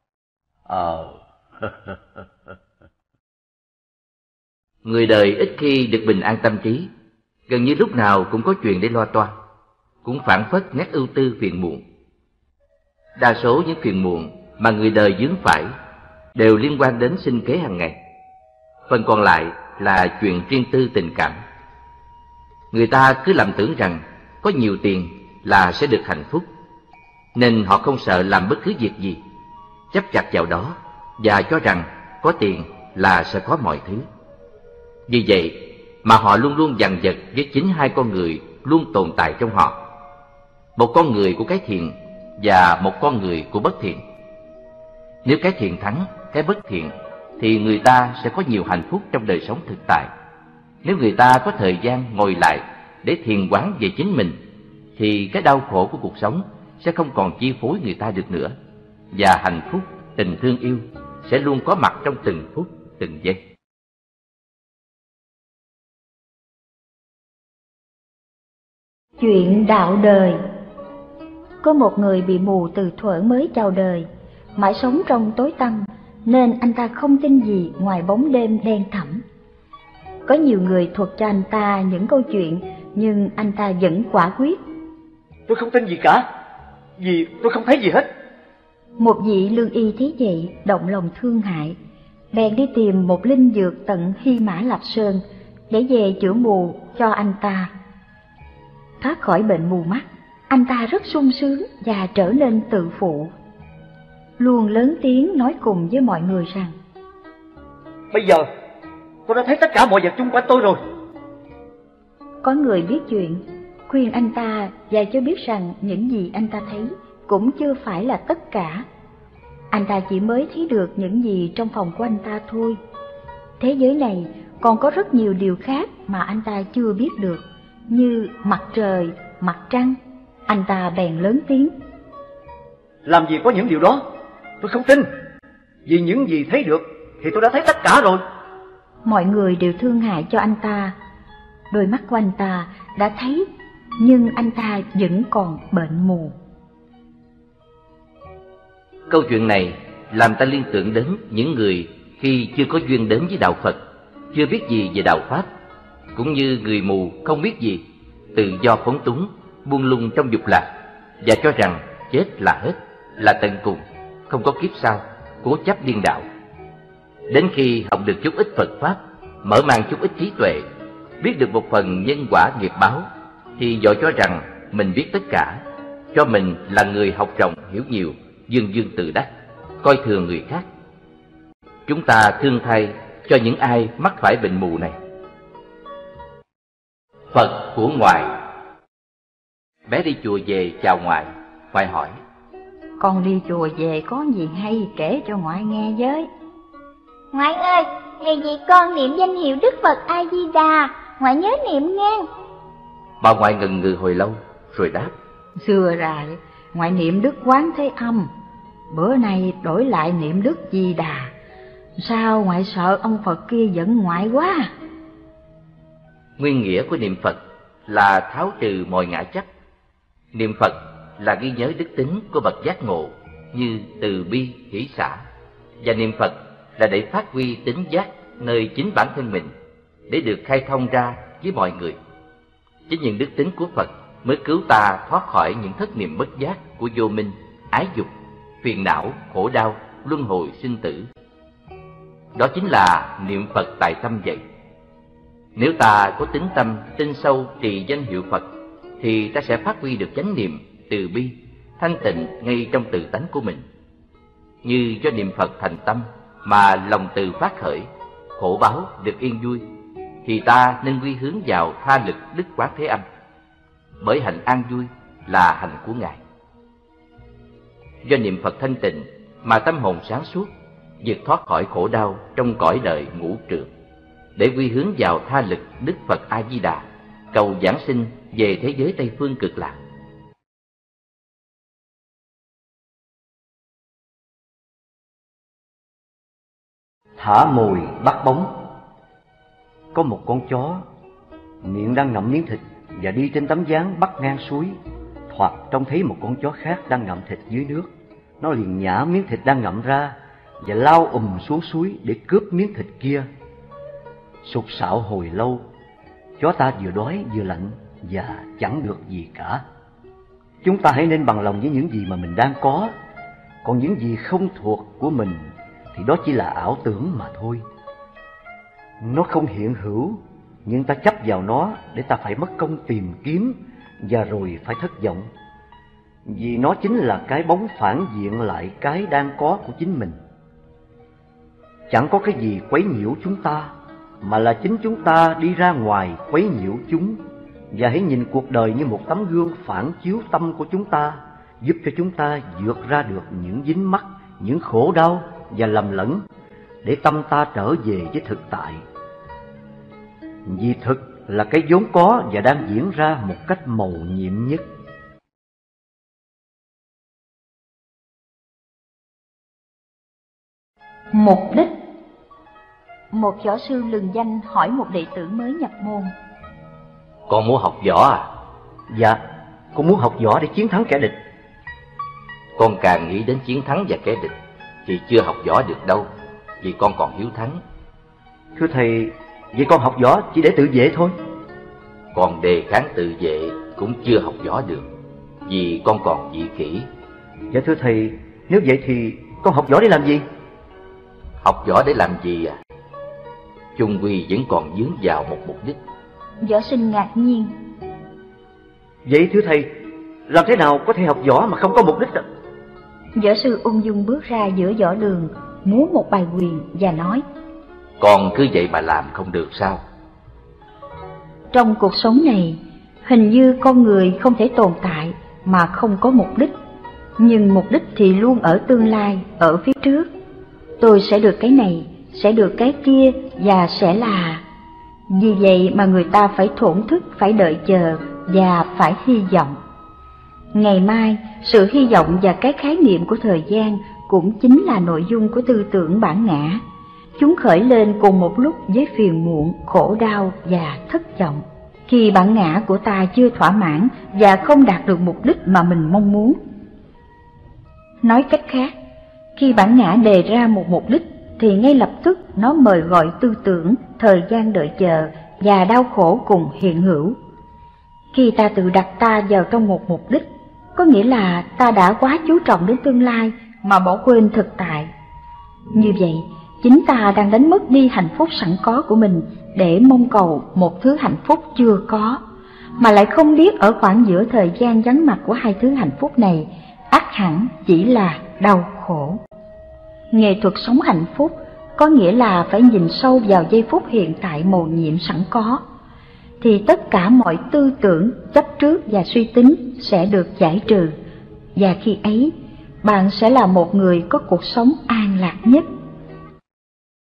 Người đời ít khi được bình an tâm trí, gần như lúc nào cũng có chuyện để lo toan, cũng phảng phất nét ưu tư phiền muộn. Đa số những phiền muộn mà người đời vướng phải đều liên quan đến sinh kế hàng ngày. Phần còn lại là chuyện riêng tư tình cảm. Người ta cứ lầm tưởng rằng có nhiều tiền là sẽ được hạnh phúc, nên họ không sợ làm bất cứ việc gì, chấp chặt vào đó và cho rằng có tiền là sẽ có mọi thứ. Vì vậy mà họ luôn luôn dằn vặt với chính hai con người luôn tồn tại trong họ, một con người của cái thiện và một con người của bất thiện. Nếu cái thiện thắng cái bất thiện thì người ta sẽ có nhiều hạnh phúc trong đời sống thực tại. Nếu người ta có thời gian ngồi lại để thiền quán về chính mình, thì cái đau khổ của cuộc sống sẽ không còn chi phối người ta được nữa, và hạnh phúc, tình thương yêu sẽ luôn có mặt trong từng phút, từng giây. Chuyện đạo đời. Có một người bị mù từ thuở mới chào đời, mãi sống trong tối tăm, nên anh ta không tin gì ngoài bóng đêm đen thẳm. Có nhiều người thuật cho anh ta những câu chuyện, nhưng anh ta vẫn quả quyết. Tôi không tin gì cả, vì tôi không thấy gì hết. Một vị lương y thấy vậy, động lòng thương hại, bèn đi tìm một linh dược tận Hy Mã Lạp Sơn để về chữa mù cho anh ta. Thoát khỏi bệnh mù mắt, anh ta rất sung sướng và trở nên tự phụ, luôn lớn tiếng nói cùng với mọi người rằng: Bây giờ tôi đã thấy tất cả mọi vật xung quanh tôi rồi. Có người biết chuyện, khuyên anh ta và cho biết rằng những gì anh ta thấy cũng chưa phải là tất cả. Anh ta chỉ mới thấy được những gì trong phòng của anh ta thôi. Thế giới này còn có rất nhiều điều khác mà anh ta chưa biết được, như mặt trời, mặt trăng. Anh ta bèn lớn tiếng: Làm gì có những điều đó, tôi không tin. Vì những gì thấy được thì tôi đã thấy tất cả rồi. Mọi người đều thương hại cho anh ta. Đôi mắt của anh ta đã thấy, nhưng anh ta vẫn còn bệnh mù. Câu chuyện này làm ta liên tưởng đến những người khi chưa có duyên đến với đạo Phật, chưa biết gì về đạo Pháp, cũng như người mù không biết gì, tự do phóng túng, buông lung trong dục lạc, và cho rằng chết là hết, là tận cùng, không có kiếp sau, cố chấp điên đạo. Đến khi học được chút ít Phật Pháp, mở mang chút ít trí tuệ, biết được một phần nhân quả nghiệp báo, thì dội cho rằng mình biết tất cả, cho mình là người học rộng hiểu nhiều, dương dương tự đắc, coi thường người khác. Chúng ta thương thay cho những ai mắc phải bệnh mù này. Phật của ngoại. Bé đi chùa về chào ngoại. Ngoại hỏi: Con đi chùa về có gì hay kể cho ngoại nghe với. Ngoại ơi, ngày gì con niệm danh hiệu Đức Phật A Di Đà, ngoại nhớ niệm nghe. Bà ngoại ngần ngừ hồi lâu rồi đáp: Xưa ra ngoại niệm Đức Quán Thế Âm, bữa nay đổi lại niệm Đức Di Đà. Sao ngoại sợ ông Phật kia giận ngoại quá? Nguyên nghĩa của niệm Phật là tháo trừ mọi ngã chấp. Niệm Phật là ghi nhớ đức tính của bậc giác ngộ như từ bi, hỷ xả. Và niệm Phật là để phát huy tính giác nơi chính bản thân mình, để được khai thông ra với mọi người. Chính những đức tính của Phật mới cứu ta thoát khỏi những thất niệm bất giác của vô minh, ái dục, phiền não, khổ đau, luân hồi sinh tử. Đó chính là niệm Phật tại tâm vậy. Nếu ta có tính tâm tin sâu trì danh hiệu Phật, thì ta sẽ phát huy được chánh niệm, từ bi, thanh tịnh ngay trong tự tánh của mình. Như do niệm Phật thành tâm mà lòng từ phát khởi, khổ báo được yên vui, thì ta nên quy hướng vào tha lực Đức Quán Thế Âm. Bởi hạnh an vui là hạnh của Ngài. Do niệm Phật thanh tịnh mà tâm hồn sáng suốt, vượt thoát khỏi khổ đau trong cõi đời ngũ trượt, để quy hướng vào tha lực Đức Phật A Di Đà, cầu giảng sinh về thế giới Tây phương cực lạc. Thả mồi bắt bóng. Có một con chó, miệng đang ngậm miếng thịt và đi trên tấm ván bắc ngang suối. Thoạt trông thấy một con chó khác đang ngậm thịt dưới nước. Nó liền nhả miếng thịt đang ngậm ra và lao xuống suối để cướp miếng thịt kia. Sục sạo hồi lâu, chó ta vừa đói vừa lạnh và chẳng được gì cả. Chúng ta hãy nên bằng lòng với những gì mà mình đang có, còn những gì không thuộc của mình thì đó chỉ là ảo tưởng mà thôi. Nó không hiện hữu, nhưng ta chấp vào nó để ta phải mất công tìm kiếm và rồi phải thất vọng. Vì nó chính là cái bóng phản diện lại cái đang có của chính mình. Chẳng có cái gì quấy nhiễu chúng ta, mà là chính chúng ta đi ra ngoài quấy nhiễu chúng. Và hãy nhìn cuộc đời như một tấm gương phản chiếu tâm của chúng ta, giúp cho chúng ta vượt ra được những dính mắc, những khổ đau và lầm lẫn, để tâm ta trở về với thực tại. Vì thực là cái vốn có và đang diễn ra một cách mầu nhiệm nhất. Mục đích. Một võ sư lừng danh hỏi một đệ tử mới nhập môn: Con muốn học võ à? Dạ, con muốn học võ để chiến thắng kẻ địch. Con càng nghĩ đến chiến thắng và kẻ địch thì chưa học võ được đâu, vì con còn hiếu thắng. Thưa thầy, vậy con học võ chỉ để tự vệ thôi? Con đề kháng tự vệ cũng chưa học võ được, vì con còn dị kỷ. Dạ thưa thầy, nếu vậy thì con học võ để làm gì? Học võ để làm gì à? Chung quy vẫn còn vướng vào một mục đích. Võ sinh ngạc nhiên: Vậy thưa thầy, làm thế nào có thể học võ mà không có mục đích ạ? Võ sư ung dung bước ra giữa võ đường, múa một bài quyền và nói: Con cứ vậy mà làm không được sao? Trong cuộc sống này, hình như con người không thể tồn tại mà không có mục đích. Nhưng mục đích thì luôn ở tương lai, ở phía trước. Tôi sẽ được cái này, sẽ được cái kia và sẽ là... Vì vậy mà người ta phải thổn thức, phải đợi chờ và phải hy vọng. Ngày mai, sự hy vọng và cái khái niệm của thời gian cũng chính là nội dung của tư tưởng bản ngã. Chúng khởi lên cùng một lúc với phiền muộn, khổ đau và thất vọng, khi bản ngã của ta chưa thỏa mãn và không đạt được mục đích mà mình mong muốn. Nói cách khác, khi bản ngã đề ra một mục đích thì ngay lập tức nó mời gọi tư tưởng, thời gian đợi chờ và đau khổ cùng hiện hữu. Khi ta tự đặt ta vào trong một mục đích, có nghĩa là ta đã quá chú trọng đến tương lai mà bỏ quên thực tại. Như vậy, chính ta đang đánh mất đi hạnh phúc sẵn có của mình để mong cầu một thứ hạnh phúc chưa có, mà lại không biết ở khoảng giữa thời gian vắng mặt của hai thứ hạnh phúc này, ắt hẳn chỉ là đau khổ. Nghệ thuật sống hạnh phúc có nghĩa là phải nhìn sâu vào giây phút hiện tại mầu nhiệm sẵn có, thì tất cả mọi tư tưởng, chấp trước và suy tính sẽ được giải trừ, và khi ấy bạn sẽ là một người có cuộc sống an lạc nhất.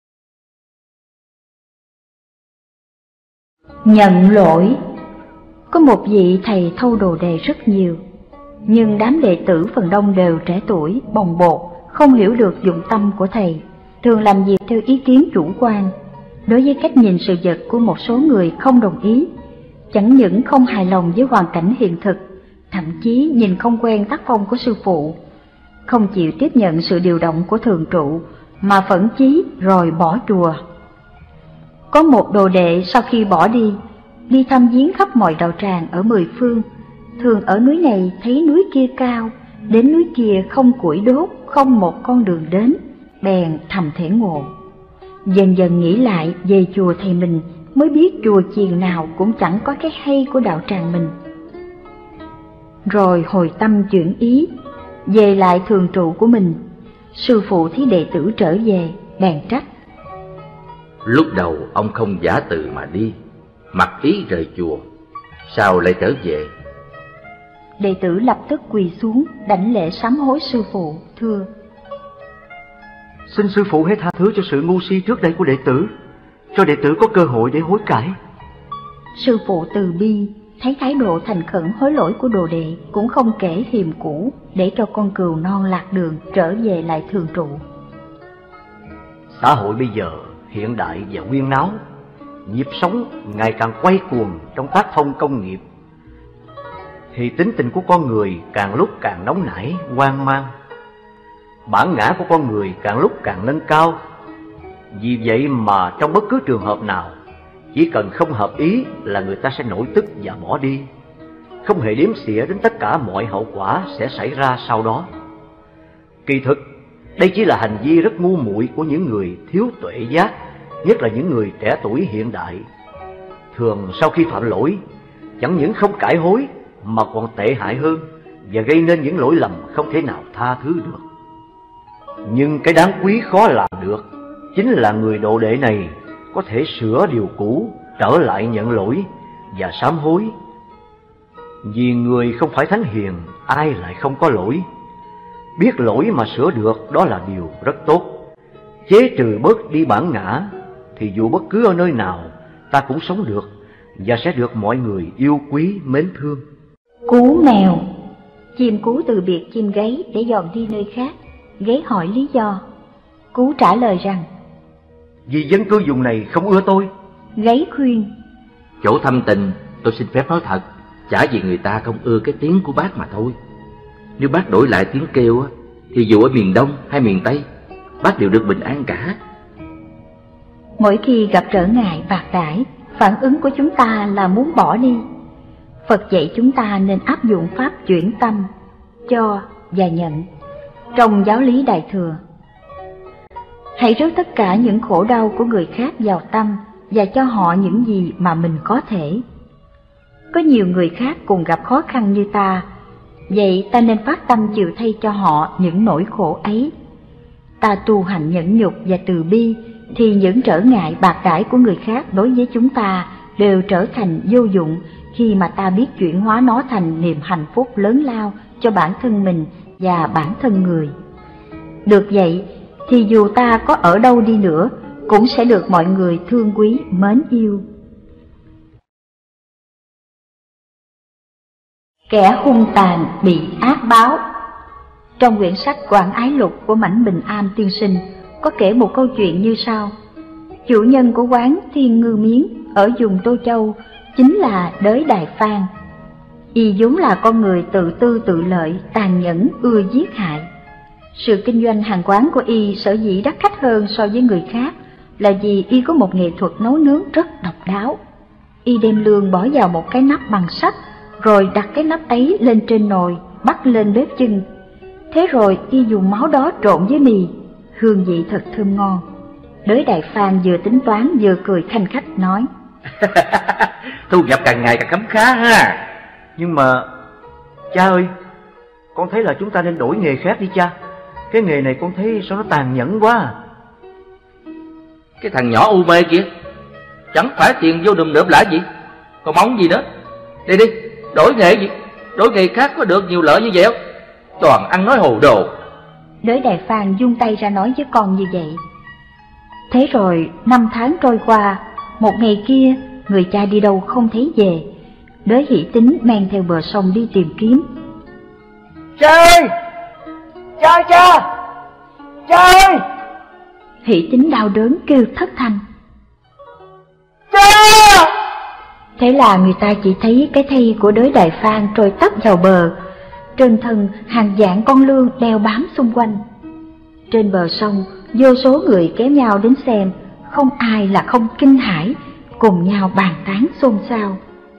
Nhận lỗi. Có một vị thầy thâu đồ đệ rất nhiều, nhưng đám đệ tử phần đông đều trẻ tuổi, bồng bột, không hiểu được dụng tâm của thầy, thường làm việc theo ý kiến chủ quan. Đối với cách nhìn sự vật của một số người không đồng ý, chẳng những không hài lòng với hoàn cảnh hiện thực, thậm chí nhìn không quen tác phong của sư phụ, không chịu tiếp nhận sự điều động của thường trụ, mà phẫn chí rồi bỏ chùa. Có một đồ đệ sau khi bỏ đi thăm viếng khắp mọi đạo tràng ở 10 phương, thường ở núi này thấy núi kia cao, đến núi kia không củi đốt, không một con đường đến, bèn thầm thể ngộ. Dần dần nghĩ lại về chùa thầy mình, mới biết chùa chiền nào cũng chẳng có cái hay của đạo tràng mình. Rồi hồi tâm chuyển ý, về lại thường trụ của mình. Sư phụ thấy đệ tử trở về, bèn trách: Lúc đầu ông không giả từ mà đi, mặc ý rời chùa, sao lại trở về? Đệ tử lập tức quỳ xuống, đảnh lễ sám hối sư phụ, thưa: Xin sư phụ hãy tha thứ cho sự ngu si trước đây của đệ tử, cho đệ tử có cơ hội để hối cải. Sư phụ từ bi, thấy thái độ thành khẩn hối lỗi của đồ đệ, cũng không kể hiềm cũ, để cho con cừu non lạc đường trở về lại thường trụ. Xã hội bây giờ hiện đại và huyên náo, nhịp sống ngày càng quay cuồng trong tác phong công nghiệp, thì tính tình của con người càng lúc càng nóng nảy, hoang mang. Bản ngã của con người càng lúc càng nâng cao. Vì vậy mà trong bất cứ trường hợp nào, chỉ cần không hợp ý là người ta sẽ nổi tức và bỏ đi, không hề đếm xỉa đến tất cả mọi hậu quả sẽ xảy ra sau đó. Kỳ thực, đây chỉ là hành vi rất ngu muội của những người thiếu tuệ giác, nhất là những người trẻ tuổi hiện đại. Thường sau khi phạm lỗi, chẳng những không cải hối mà còn tệ hại hơn, và gây nên những lỗi lầm không thể nào tha thứ được. Nhưng cái đáng quý khó làm được chính là người đồ đệ này có thể sửa điều cũ, trở lại nhận lỗi và sám hối. Vì người không phải thánh hiền, ai lại không có lỗi. Biết lỗi mà sửa được, đó là điều rất tốt. Chế trừ bớt đi bản ngã, thì dù bất cứ ở nơi nào, ta cũng sống được và sẽ được mọi người yêu quý mến thương. Cú mèo. Chim cú từ biệt chim gáy để dọn đi nơi khác. Gáy hỏi lý do. Cú trả lời rằng: Vì dân cư vùng này không ưa tôi. Gáy khuyên: Chỗ thâm tình, tôi xin phép nói thật, chả vì người ta không ưa cái tiếng của bác mà thôi. Nếu bác đổi lại tiếng kêu thì dù ở miền Đông hay miền Tây, bác đều được bình an cả. Mỗi khi gặp trở ngại bạc đãi, phản ứng của chúng ta là muốn bỏ đi. Phật dạy chúng ta nên áp dụng pháp chuyển tâm, cho và nhận. Trong giáo lý Đại Thừa, hãy rước tất cả những khổ đau của người khác vào tâm và cho họ những gì mà mình có thể. Có nhiều người khác cùng gặp khó khăn như ta, vậy ta nên phát tâm chịu thay cho họ những nỗi khổ ấy. Ta tu hành nhẫn nhục và từ bi, thì những trở ngại bạc đãi của người khác đối với chúng ta đều trở thành vô dụng khi mà ta biết chuyển hóa nó thành niềm hạnh phúc lớn lao cho bản thân mình và bản thân người. Được vậy thì dù ta có ở đâu đi nữa cũng sẽ được mọi người thương quý mến yêu. Kẻ hung tàn bị ác báo. Trong quyển sách Quảng Ái Lục của Mãnh Bình Am tiên sinh có kể một câu chuyện như sau. Chủ nhân của quán Thiên Ngư Miến ở vùng Tô Châu chính là Đới Đài Phan. Y vốn là con người tự tư tự lợi, tàn nhẫn, ưa giết hại. Sự kinh doanh hàng quán của Y sở dĩ đắt khách hơn so với người khác là vì Y có một nghệ thuật nấu nướng rất độc đáo. Y đem lương bỏ vào một cái nắp bằng sắt, rồi đặt cái nắp ấy lên trên nồi, bắt lên bếp chưng. Thế rồi Y dùng máu đó trộn với mì, hương vị thật thơm ngon. Đới Đại Phan vừa tính toán vừa cười khanh khách nói: Thu nhập càng ngày càng khấm khá ha. Nhưng mà cha ơi, con thấy là chúng ta nên đổi nghề khác đi cha. Cái nghề này con thấy sao nó tàn nhẫn quá. Cái thằng nhỏ u mê kìa, chẳng phải tiền vô đùm nượm lã gì, còn mong gì nữa. Đi đi, đổi nghề gì, đổi nghề khác có được nhiều lợi như vậy không? Toàn ăn nói hồ đồ. Đới Đại Phan vung tay ra nói với con như vậy. Thế rồi 5 tháng trôi qua, một ngày kia người cha đi đâu không thấy về. Đới Hỷ Tính men theo bờ sông đi tìm kiếm. Cha ơi! Cha! Cha ơi! Hỷ Tính đau đớn kêu thất thanh. Cha! Thế là người ta chỉ thấy cái thi của Đới Đại Phan trôi tấp vào bờ, trên thân hàng vạn con lươn đeo bám xung quanh. Trên bờ sông, vô số người kéo nhau đến xem, không ai là không kinh hãi, cùng nhau bàn tán xôn xao.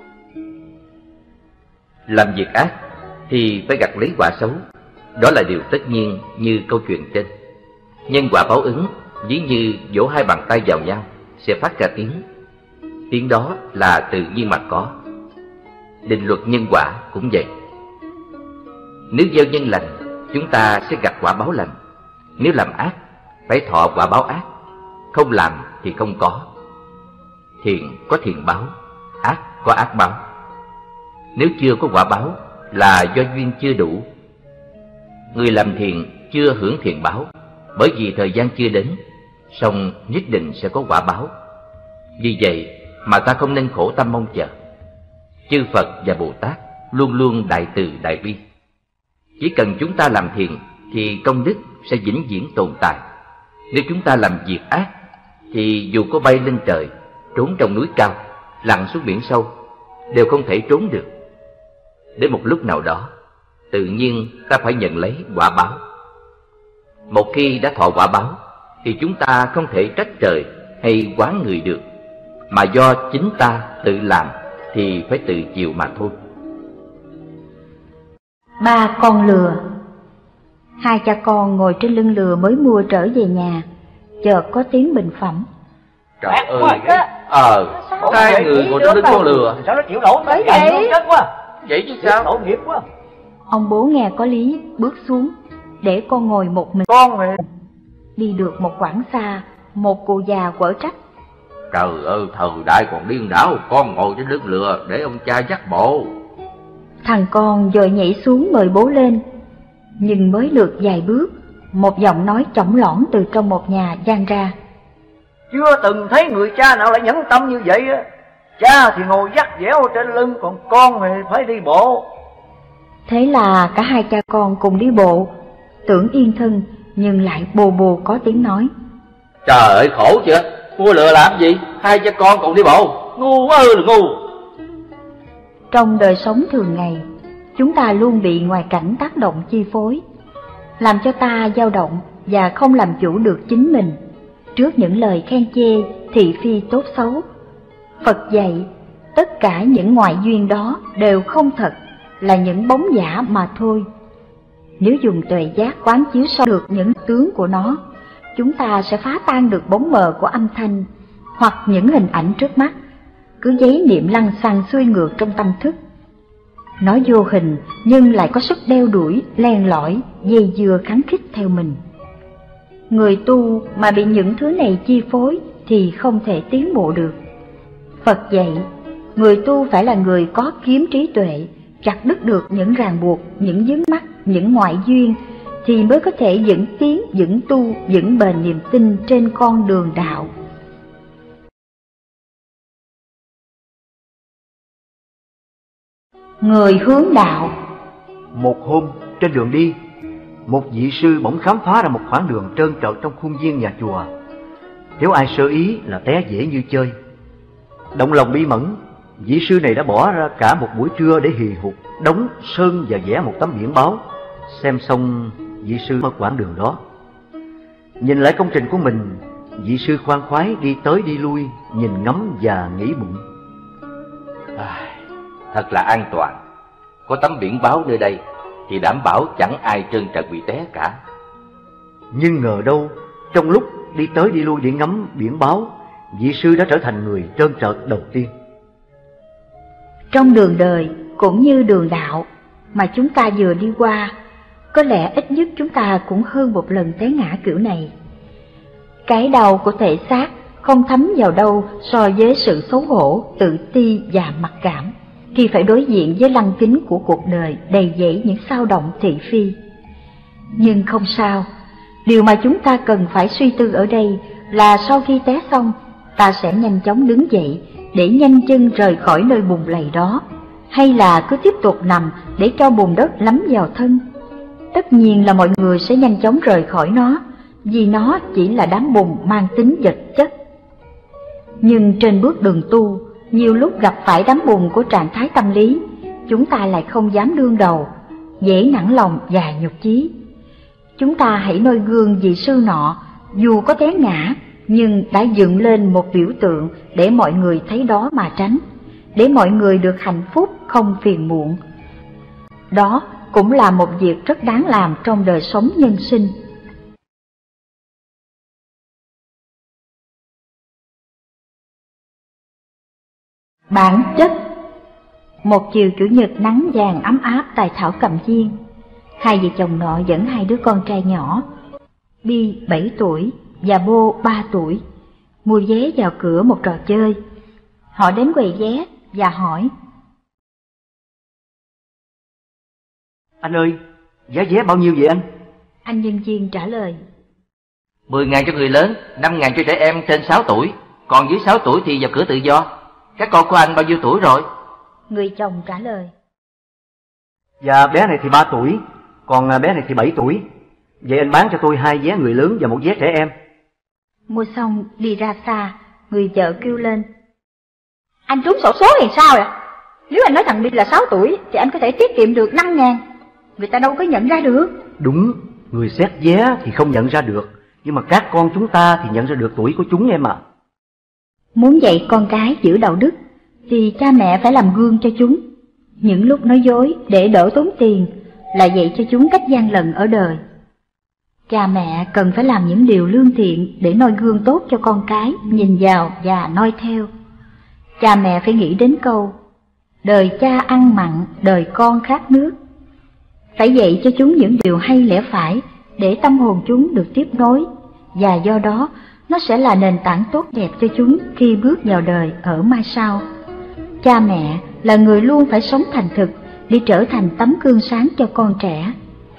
Làm việc ác thì phải gặt lấy quả xấu, đó là điều tất nhiên như câu chuyện trên. Nhân quả báo ứng ví như vỗ hai bàn tay vào nhau sẽ phát ra tiếng đó là tự nhiên mà có. Định luật nhân quả cũng vậy. Nếu gieo nhân lành, chúng ta sẽ gặt quả báo lành. Nếu làm ác, phải thọ quả báo ác. Không làm thì không có. Thiện có thiện báo, ác có ác báo. Nếu chưa có quả báo là do duyên chưa đủ. Người làm thiện chưa hưởng thiện báo, bởi vì thời gian chưa đến, song nhất định sẽ có quả báo. Vì vậy mà ta không nên khổ tâm mong chờ. Chư Phật và Bồ Tát luôn luôn đại từ đại bi. Chỉ cần chúng ta làm thiện thì công đức sẽ vĩnh viễn tồn tại. Nếu chúng ta làm việc ác thì dù có bay lên trời, trốn trong núi cao, lặn xuống biển sâu, đều không thể trốn được. Đến một lúc nào đó, tự nhiên ta phải nhận lấy quả báo. Một khi đã thọ quả báo thì chúng ta không thể trách trời hay oán người được, mà do chính ta tự làm thì phải tự chịu mà thôi. 3 con lừa. Hai cha con ngồi trên lưng lừa mới mua trở về nhà, chợt có tiếng bình phẩm. Trời ơi, hai người ngồi trên lưng con lừa, sao nó chịu nổi tới vậy? Vậy chứ sao? Tội nghiệp quá. Ông bố nghe có lý, bước xuống để con ngồi một mình. Con này. Đi được một quãng xa, một cụ già quở trách. Trời ơi, thời đại còn điên đảo, con ngồi trên lưng lừa để ông cha dắt bộ. Thằng con vội nhảy xuống mời bố lên, nhưng mới lượt vài bước, một giọng nói chỏng lõn từ trong một nhà vang ra. Chưa từng thấy người cha nào lại nhẫn tâm như vậy á. Cha thì ngồi dắt dẻo trên lưng, còn con thì phải đi bộ. Thế là cả hai cha con cùng đi bộ, tưởng yên thân nhưng lại bồ bồ có tiếng nói. Trời ơi, khổ chưa, mua lừa làm gì, hai cha con còn đi bộ, ngu quá là ngu. Trong đời sống thường ngày, chúng ta luôn bị ngoại cảnh tác động chi phối, làm cho ta dao động và không làm chủ được chính mình trước những lời khen chê, thị phi tốt xấu. Phật dạy, tất cả những ngoại duyên đó đều không thật, là những bóng giả mà thôi. Nếu dùng tuệ giác quán chiếu sâu được những tướng của nó, chúng ta sẽ phá tan được bóng mờ của âm thanh hoặc những hình ảnh trước mắt, cứ giấy niệm lăng xăng xuôi ngược trong tâm thức. Nó vô hình nhưng lại có sức đeo đuổi, len lỏi, dây dưa kháng khích theo mình. Người tu mà bị những thứ này chi phối thì không thể tiến bộ được. Phật dạy, người tu phải là người có kiếm trí tuệ, chặt đứt được những ràng buộc, những vướng mắc, những ngoại duyên, thì mới có thể vững tiến, vững tu, vững bền niềm tin trên con đường đạo. Người hướng đạo. Một hôm trên đường đi, một vị sư bỗng khám phá ra một khoảng đường trơn trượt trong khuôn viên nhà chùa. Nếu ai sơ ý là té dễ như chơi. Động lòng bi mẫn, vị sư này đã bỏ ra cả một buổi trưa để hì hục đóng sơn và vẽ một tấm biển báo. Xem xong, vị sư mất quãng đường đó. Nhìn lại công trình của mình, vị sư khoan khoái đi tới đi lui, nhìn ngắm và nghĩ bụng. Thật là an toàn, có tấm biển báo nơi đây thì đảm bảo chẳng ai trơn trật bị té cả. Nhưng ngờ đâu, trong lúc đi tới đi lui để ngắm biển báo, vị sư đã trở thành người trơn trượt đầu tiên. Trong đường đời cũng như đường đạo mà chúng ta vừa đi qua, có lẽ ít nhất chúng ta cũng hơn một lần té ngã kiểu này. Cái đau của thể xác không thấm vào đâu so với sự xấu hổ, tự ti và mặc cảm khi phải đối diện với lăng kính của cuộc đời đầy dẫy những xao động thị phi. Nhưng không sao, điều mà chúng ta cần phải suy tư ở đây là sau khi té xong, ta sẽ nhanh chóng đứng dậy để nhanh chân rời khỏi nơi bùn lầy đó, hay là cứ tiếp tục nằm để cho bùn đất lấm vào thân? Tất nhiên là mọi người sẽ nhanh chóng rời khỏi nó, vì nó chỉ là đám bùn mang tính vật chất. Nhưng trên bước đường tu, nhiều lúc gặp phải đám bùn của trạng thái tâm lý, chúng ta lại không dám đương đầu, dễ nản lòng và nhục chí. Chúng ta hãy noi gương vị sư nọ, dù có té ngã, nhưng đã dựng lên một biểu tượng để mọi người thấy đó mà tránh, để mọi người được hạnh phúc không phiền muộn. Đó cũng là một việc rất đáng làm trong đời sống nhân sinh. Bản chất. Một chiều chủ nhật nắng vàng ấm áp tại thảo cầm viên, hai vợ chồng nọ dẫn hai đứa con trai nhỏ, Bi 7 tuổi và Bô 3 tuổi, mua vé vào cửa một trò chơi. Họ đến quầy vé và hỏi: Anh ơi, giá vé bao nhiêu vậy anh? Anh nhân viên trả lời: 10.000 cho người lớn, 5.000 cho trẻ em trên 6 tuổi, còn dưới 6 tuổi thì vào cửa tự do. Các con của anh bao nhiêu tuổi rồi? Người chồng trả lời: Dạ bé này thì 3 tuổi, còn bé này thì 7 tuổi. Vậy anh bán cho tôi 2 vé người lớn và 1 vé trẻ em. Mua xong đi ra xa, người vợ kêu lên: Anh trúng xổ số hay sao vậy? Nếu anh nói thằng Bi là 6 tuổi thì anh có thể tiết kiệm được 5.000. Người ta đâu có nhận ra được. Đúng, người xét vé thì không nhận ra được, nhưng mà các con chúng ta thì nhận ra được tuổi của chúng em ạ. Muốn dạy con cái giữ đạo đức thì cha mẹ phải làm gương cho chúng. Những lúc nói dối để đỡ tốn tiền là dạy cho chúng cách gian lận ở đời. Cha mẹ cần phải làm những điều lương thiện để noi gương tốt cho con cái nhìn vào và noi theo. Cha mẹ phải nghĩ đến câu: đời cha ăn mặn, đời con khát nước. Phải dạy cho chúng những điều hay lẽ phải để tâm hồn chúng được tiếp nối, và do đó nó sẽ là nền tảng tốt đẹp cho chúng khi bước vào đời ở mai sau. Cha mẹ là người luôn phải sống thành thực để trở thành tấm gương sáng cho con trẻ.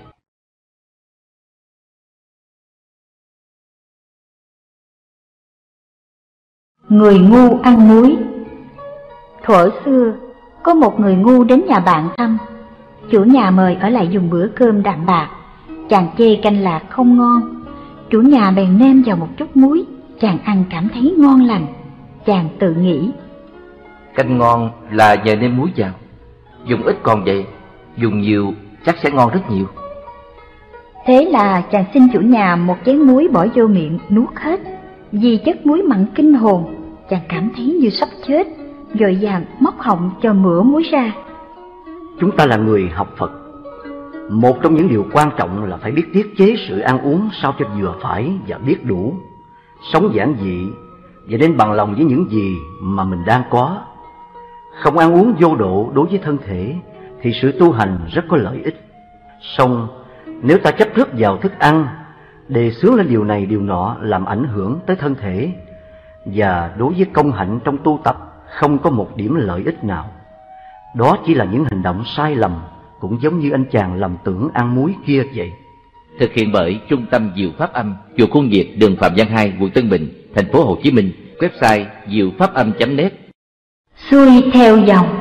Người ngu ăn muối. Thuở xưa, có một người ngu đến nhà bạn thăm. Chủ nhà mời ở lại dùng bữa cơm đạm bạc. Chàng chê canh lạc không ngon. Chủ nhà bèn nêm vào một chút muối. Chàng ăn cảm thấy ngon lành. Chàng tự nghĩ: canh ngon là nhờ nêm muối vào. Dùng ít còn vậy, dùng nhiều chắc sẽ ngon rất nhiều. Thế là chàng xin chủ nhà một chén muối bỏ vô miệng nuốt hết. Vì chất muối mặn kinh hồn, chàng cảm thấy như sắp chết, vội vàng móc họng cho mửa muối ra. Chúng ta là người học Phật. Một trong những điều quan trọng là phải biết tiết chế sự ăn uống sao cho vừa phải và biết đủ. Sống giản dị và nên bằng lòng với những gì mà mình đang có. Không ăn uống vô độ đối với thân thể thì sự tu hành rất có lợi ích. Song nếu ta chấp trước vào thức ăn, đề xướng lên điều này điều nọ làm ảnh hưởng tới thân thể, và đối với công hạnh trong tu tập không có một điểm lợi ích nào. Đó chỉ là những hành động sai lầm, cũng giống như anh chàng lầm tưởng ăn muối kia vậy. Thực hiện bởi Trung tâm Diệu Pháp Âm, chùa Khuôn Việt, đường Phạm Văn 2, quận Tân Bình, thành phố Hồ Chí Minh. Website diệu-pháp-âm.net. Xuôi theo dòng.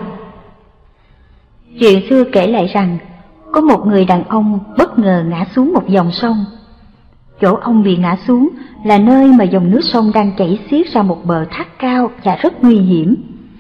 Chuyện xưa kể lại rằng có một người đàn ông bất ngờ ngã xuống một dòng sông. Chỗ ông bị ngã xuống là nơi mà dòng nước sông đang chảy xiết ra một bờ thác cao và rất nguy hiểm.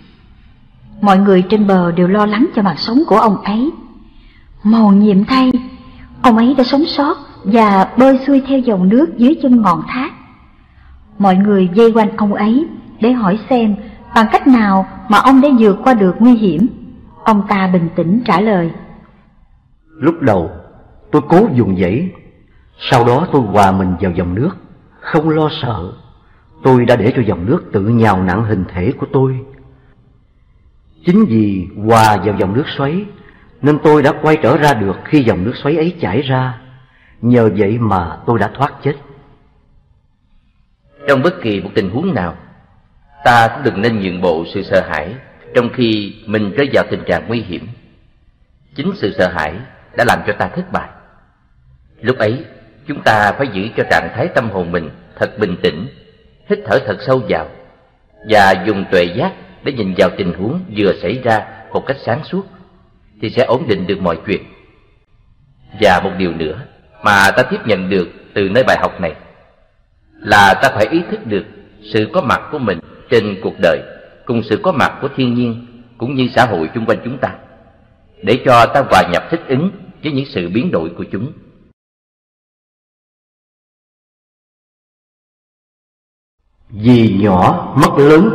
Mọi người trên bờ đều lo lắng cho mạng sống của ông ấy. Mầu nhiệm thay, ông ấy đã sống sót và bơi xuôi theo dòng nước dưới chân ngọn thác. Mọi người vây quanh ông ấy để hỏi xem bằng cách nào mà ông đã vượt qua được nguy hiểm. Ông ta bình tĩnh trả lời: Lúc đầu tôi cố vùng vẫy, sau đó tôi hòa mình vào dòng nước, không lo sợ. Tôi đã để cho dòng nước tự nhào nặn hình thể của tôi. Chính vì hòa vào dòng nước xoáy nên tôi đã quay trở ra được khi dòng nước xoáy ấy chảy ra. Nhờ vậy mà tôi đã thoát chết. Trong bất kỳ một tình huống nào, ta cũng đừng nên nhượng bộ sự sợ hãi trong khi mình rơi vào tình trạng nguy hiểm. Chính sự sợ hãi đã làm cho ta thất bại. Lúc ấy, chúng ta phải giữ cho trạng thái tâm hồn mình thật bình tĩnh, hít thở thật sâu vào và dùng tuệ giác để nhìn vào tình huống vừa xảy ra một cách sáng suốt thì sẽ ổn định được mọi chuyện. Và một điều nữa mà ta tiếp nhận được từ nơi bài học này là ta phải ý thức được sự có mặt của mình trên cuộc đời cùng sự có mặt của thiên nhiên cũng như xã hội chung quanh chúng ta, để cho ta hòa nhập thích ứng với những sự biến đổi của chúng. Vì nhỏ mất lớn.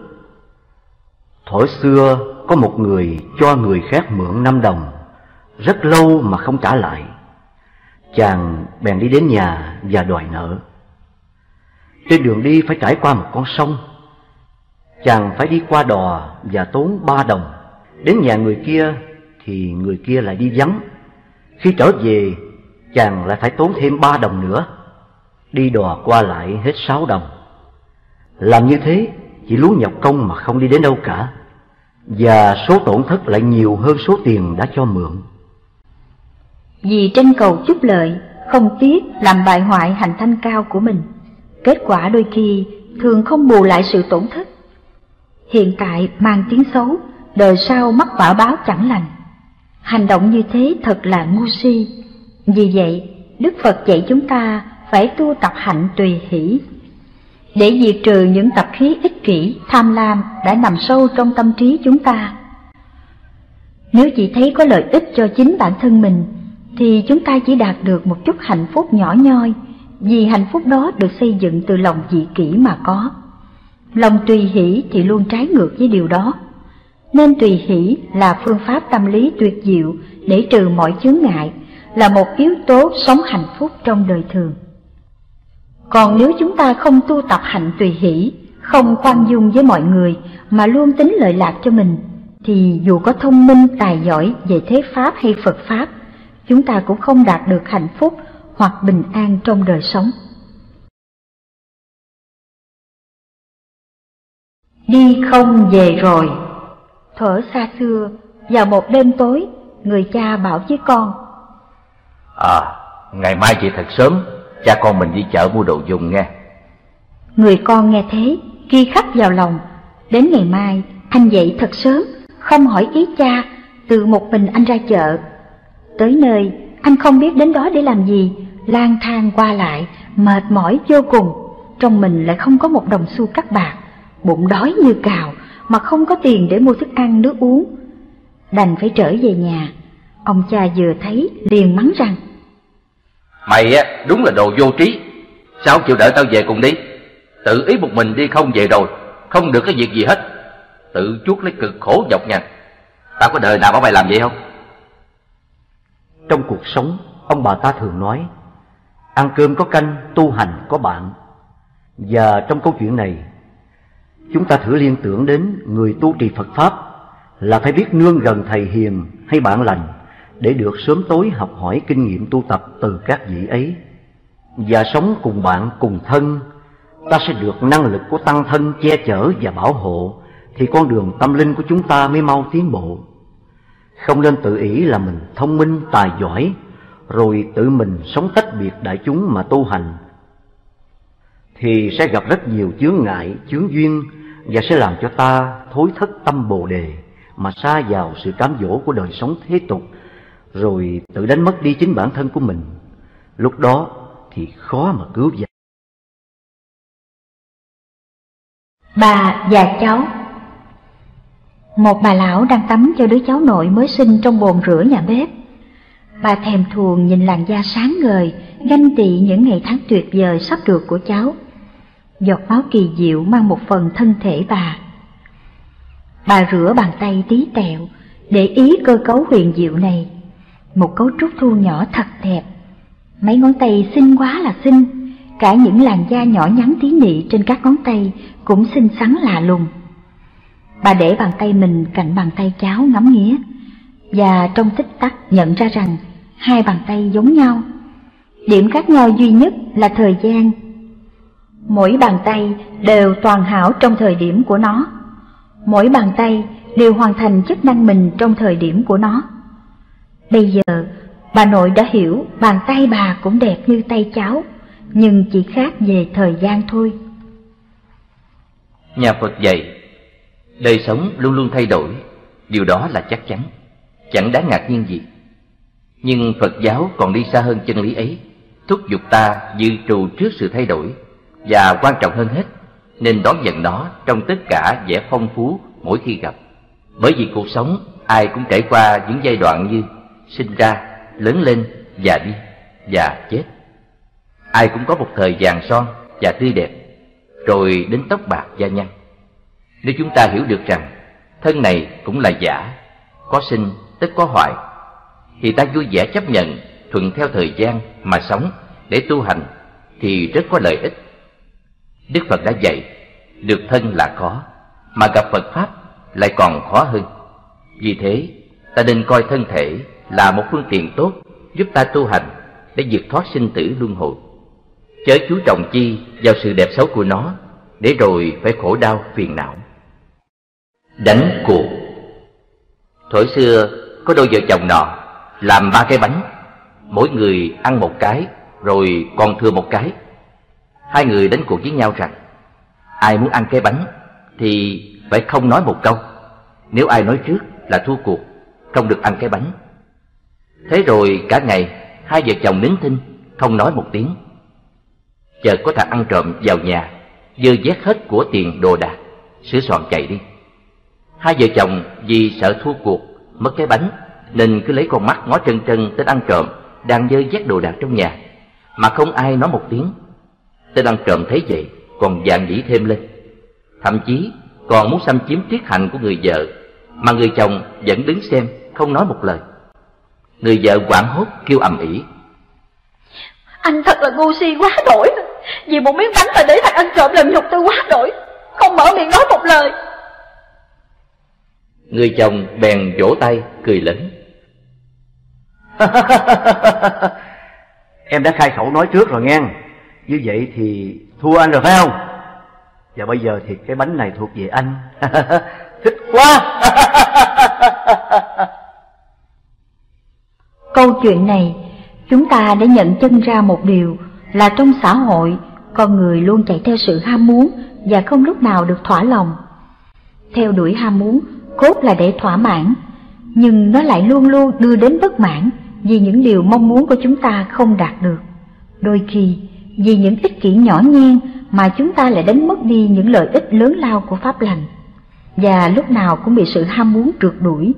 Thuở xưa có một người cho người khác mượn 5 đồng, rất lâu mà không trả lại. Chàng bèn đi đến nhà và đòi nợ. Trên đường đi phải trải qua một con sông. Chàng phải đi qua đò và tốn 3 đồng. Đến nhà người kia thì người kia lại đi vắng. Khi trở về, chàng lại phải tốn thêm 3 đồng nữa. Đi đò qua lại hết 6 đồng. Làm như thế chỉ lú nhọc công mà không đi đến đâu cả, và số tổn thất lại nhiều hơn số tiền đã cho mượn. Vì tranh cầu chút lợi, không tiếc làm bại hoại hành thanh cao của mình, kết quả đôi khi thường không bù lại sự tổn thất. Hiện tại mang tiếng xấu, đời sau mắc quả báo chẳng lành. Hành động như thế thật là ngu si. Vì vậy, Đức Phật dạy chúng ta phải tu tập hạnh tùy hỷ, để diệt trừ những tập khí ích kỷ, tham lam đã nằm sâu trong tâm trí chúng ta. Nếu chỉ thấy có lợi ích cho chính bản thân mình, thì chúng ta chỉ đạt được một chút hạnh phúc nhỏ nhoi, vì hạnh phúc đó được xây dựng từ lòng dị kỷ mà có. Lòng tùy hỷ thì luôn trái ngược với điều đó. Nên tùy hỷ là phương pháp tâm lý tuyệt diệu để trừ mọi chướng ngại, là một yếu tố sống hạnh phúc trong đời thường. Còn nếu chúng ta không tu tập hạnh tùy hỷ, không khoan dung với mọi người mà luôn tính lợi lạc cho mình, thì dù có thông minh tài giỏi về thế pháp hay Phật pháp, chúng ta cũng không đạt được hạnh phúc hoặc bình an trong đời sống. Đi không về rồi. Thuở xa xưa, vào một đêm tối, người cha bảo với con: Ngày mai dậy thật sớm, cha con mình đi chợ mua đồ dùng nghe. Người con nghe thế, ghi khắc vào lòng. Đến ngày mai, anh dậy thật sớm, không hỏi ý cha, tự một mình anh ra chợ. Tới nơi, anh không biết đến đó để làm gì, lang thang qua lại, mệt mỏi vô cùng. Trong mình lại không có một đồng xu cắt bạc, bụng đói như cào, mà không có tiền để mua thức ăn nước uống. Đành phải trở về nhà. Ông cha vừa thấy liền mắng rằng: Mày á, đúng là đồ vô trí. Sao chịu đợi tao về cùng đi? Tự ý một mình đi không về rồi, không được cái việc gì hết. Tự chuốc lấy cực khổ nhọc nhằn. Tao có đời nào bảo mày làm vậy không? Trong cuộc sống, ông bà ta thường nói: ăn cơm có canh, tu hành có bạn. Và trong câu chuyện này, chúng ta thử liên tưởng đến người tu trì Phật Pháp là phải biết nương gần thầy hiền hay bạn lành, để được sớm tối học hỏi kinh nghiệm tu tập từ các vị ấy. Và sống cùng bạn cùng thân, ta sẽ được năng lực của tăng thân che chở và bảo hộ, thì con đường tâm linh của chúng ta mới mau tiến bộ. Không nên tự ý là mình thông minh tài giỏi, rồi tự mình sống tách biệt đại chúng mà tu hành, thì sẽ gặp rất nhiều chướng ngại, chướng duyên, và sẽ làm cho ta thối thất tâm Bồ Đề, mà sa vào sự cám dỗ của đời sống thế tục, rồi tự đánh mất đi chính bản thân của mình. Lúc đó thì khó mà cứu vãn. Bà và cháu. Một bà lão đang tắm cho đứa cháu nội mới sinh trong bồn rửa nhà bếp. Bà thèm thuồng nhìn làn da sáng ngời, ganh tị những ngày tháng tuyệt vời sắp được của cháu. Giọt máu kỳ diệu mang một phần thân thể bà. Bà rửa bàn tay tí tẹo, để ý cơ cấu huyền diệu này. Một cấu trúc thu nhỏ thật đẹp. Mấy ngón tay xinh quá là xinh, cả những làn da nhỏ nhắn tí nị trên các ngón tay cũng xinh xắn lạ lùng. Bà để bàn tay mình cạnh bàn tay cháu ngắm nghía, và trong tích tắc nhận ra rằng hai bàn tay giống nhau. Điểm khác nhau duy nhất là thời gian. Mỗi bàn tay đều toàn hảo trong thời điểm của nó. Mỗi bàn tay đều hoàn thành chức năng mình trong thời điểm của nó. Bây giờ, bà nội đã hiểu bàn tay bà cũng đẹp như tay cháu, nhưng chỉ khác về thời gian thôi. Nhà Phật dạy, đời sống luôn luôn thay đổi, Điều đó là chắc chắn, chẳng đáng ngạc nhiên gì. Nhưng Phật giáo còn đi xa hơn chân lý ấy, thúc giục ta dự trù trước sự thay đổi, và quan trọng hơn hết, nên đón nhận nó trong tất cả vẻ phong phú mỗi khi gặp. Bởi vì cuộc sống ai cũng trải qua những giai đoạn như sinh ra, lớn lên, già đi và chết. Ai cũng có một thời vàng son và tươi đẹp, rồi đến tóc bạc da nhăn. Nếu chúng ta hiểu được rằng thân này cũng là giả, có sinh tất có hoại, thì ta vui vẻ chấp nhận, thuận theo thời gian mà sống để tu hành thì rất có lợi ích. Đức Phật đã dạy, được thân là khó, mà gặp Phật Pháp lại còn khó hơn. Vì thế, ta nên coi thân thể là một phương tiện tốt giúp ta tu hành để vượt thoát sinh tử luân hồi. Chớ chú trọng chi vào sự đẹp xấu của nó, để rồi phải khổ đau phiền não. Đánh cuộc. Thuở xưa có đôi vợ chồng nọ làm 3 cái bánh, mỗi người ăn một cái, rồi còn thừa một cái. Hai người đánh cuộc với nhau rằng ai muốn ăn cái bánh thì phải không nói một câu. Nếu ai nói trước là thua cuộc, không được ăn cái bánh. Thế rồi cả ngày hai vợ chồng nín thinh, không nói một tiếng. Chợt có thằng ăn trộm vào nhà, dơ vét hết của tiền đồ đạc, sửa soạn chạy đi. Hai vợ chồng vì sợ thua cuộc mất cái bánh, nên cứ lấy con mắt ngó trân trân tên ăn trộm đang dơ vét đồ đạc trong nhà, mà không ai nói một tiếng. Tên ăn trộm thấy vậy còn dạn dĩ thêm lên, thậm chí còn muốn xâm chiếm triết hạnh của người vợ, mà người chồng vẫn đứng xem không nói một lời. Người vợ hoảng hốt kêu ầm ĩ: Anh thật là ngu si quá đổi, vì một miếng bánh mà để thằng ăn trộm làm nhục tôi quá đổi, không mở miệng nói một lời. Người chồng bèn vỗ tay cười lớn: Em đã khai khẩu nói trước rồi nghe. Như vậy thì thua anh rồi phải không? Và bây giờ thì cái bánh này thuộc về anh. Thích quá. Câu chuyện này chúng ta đã nhận chân ra một điều là trong xã hội, con người luôn chạy theo sự ham muốn và không lúc nào được thỏa lòng. Theo đuổi ham muốn cốt là để thỏa mãn, nhưng nó lại luôn luôn đưa đến bất mãn vì những điều mong muốn của chúng ta không đạt được. Đôi khi vì những ích kỷ nhỏ nhen mà chúng ta lại đánh mất đi những lợi ích lớn lao của pháp lành, và lúc nào cũng bị sự ham muốn rượt đuổi.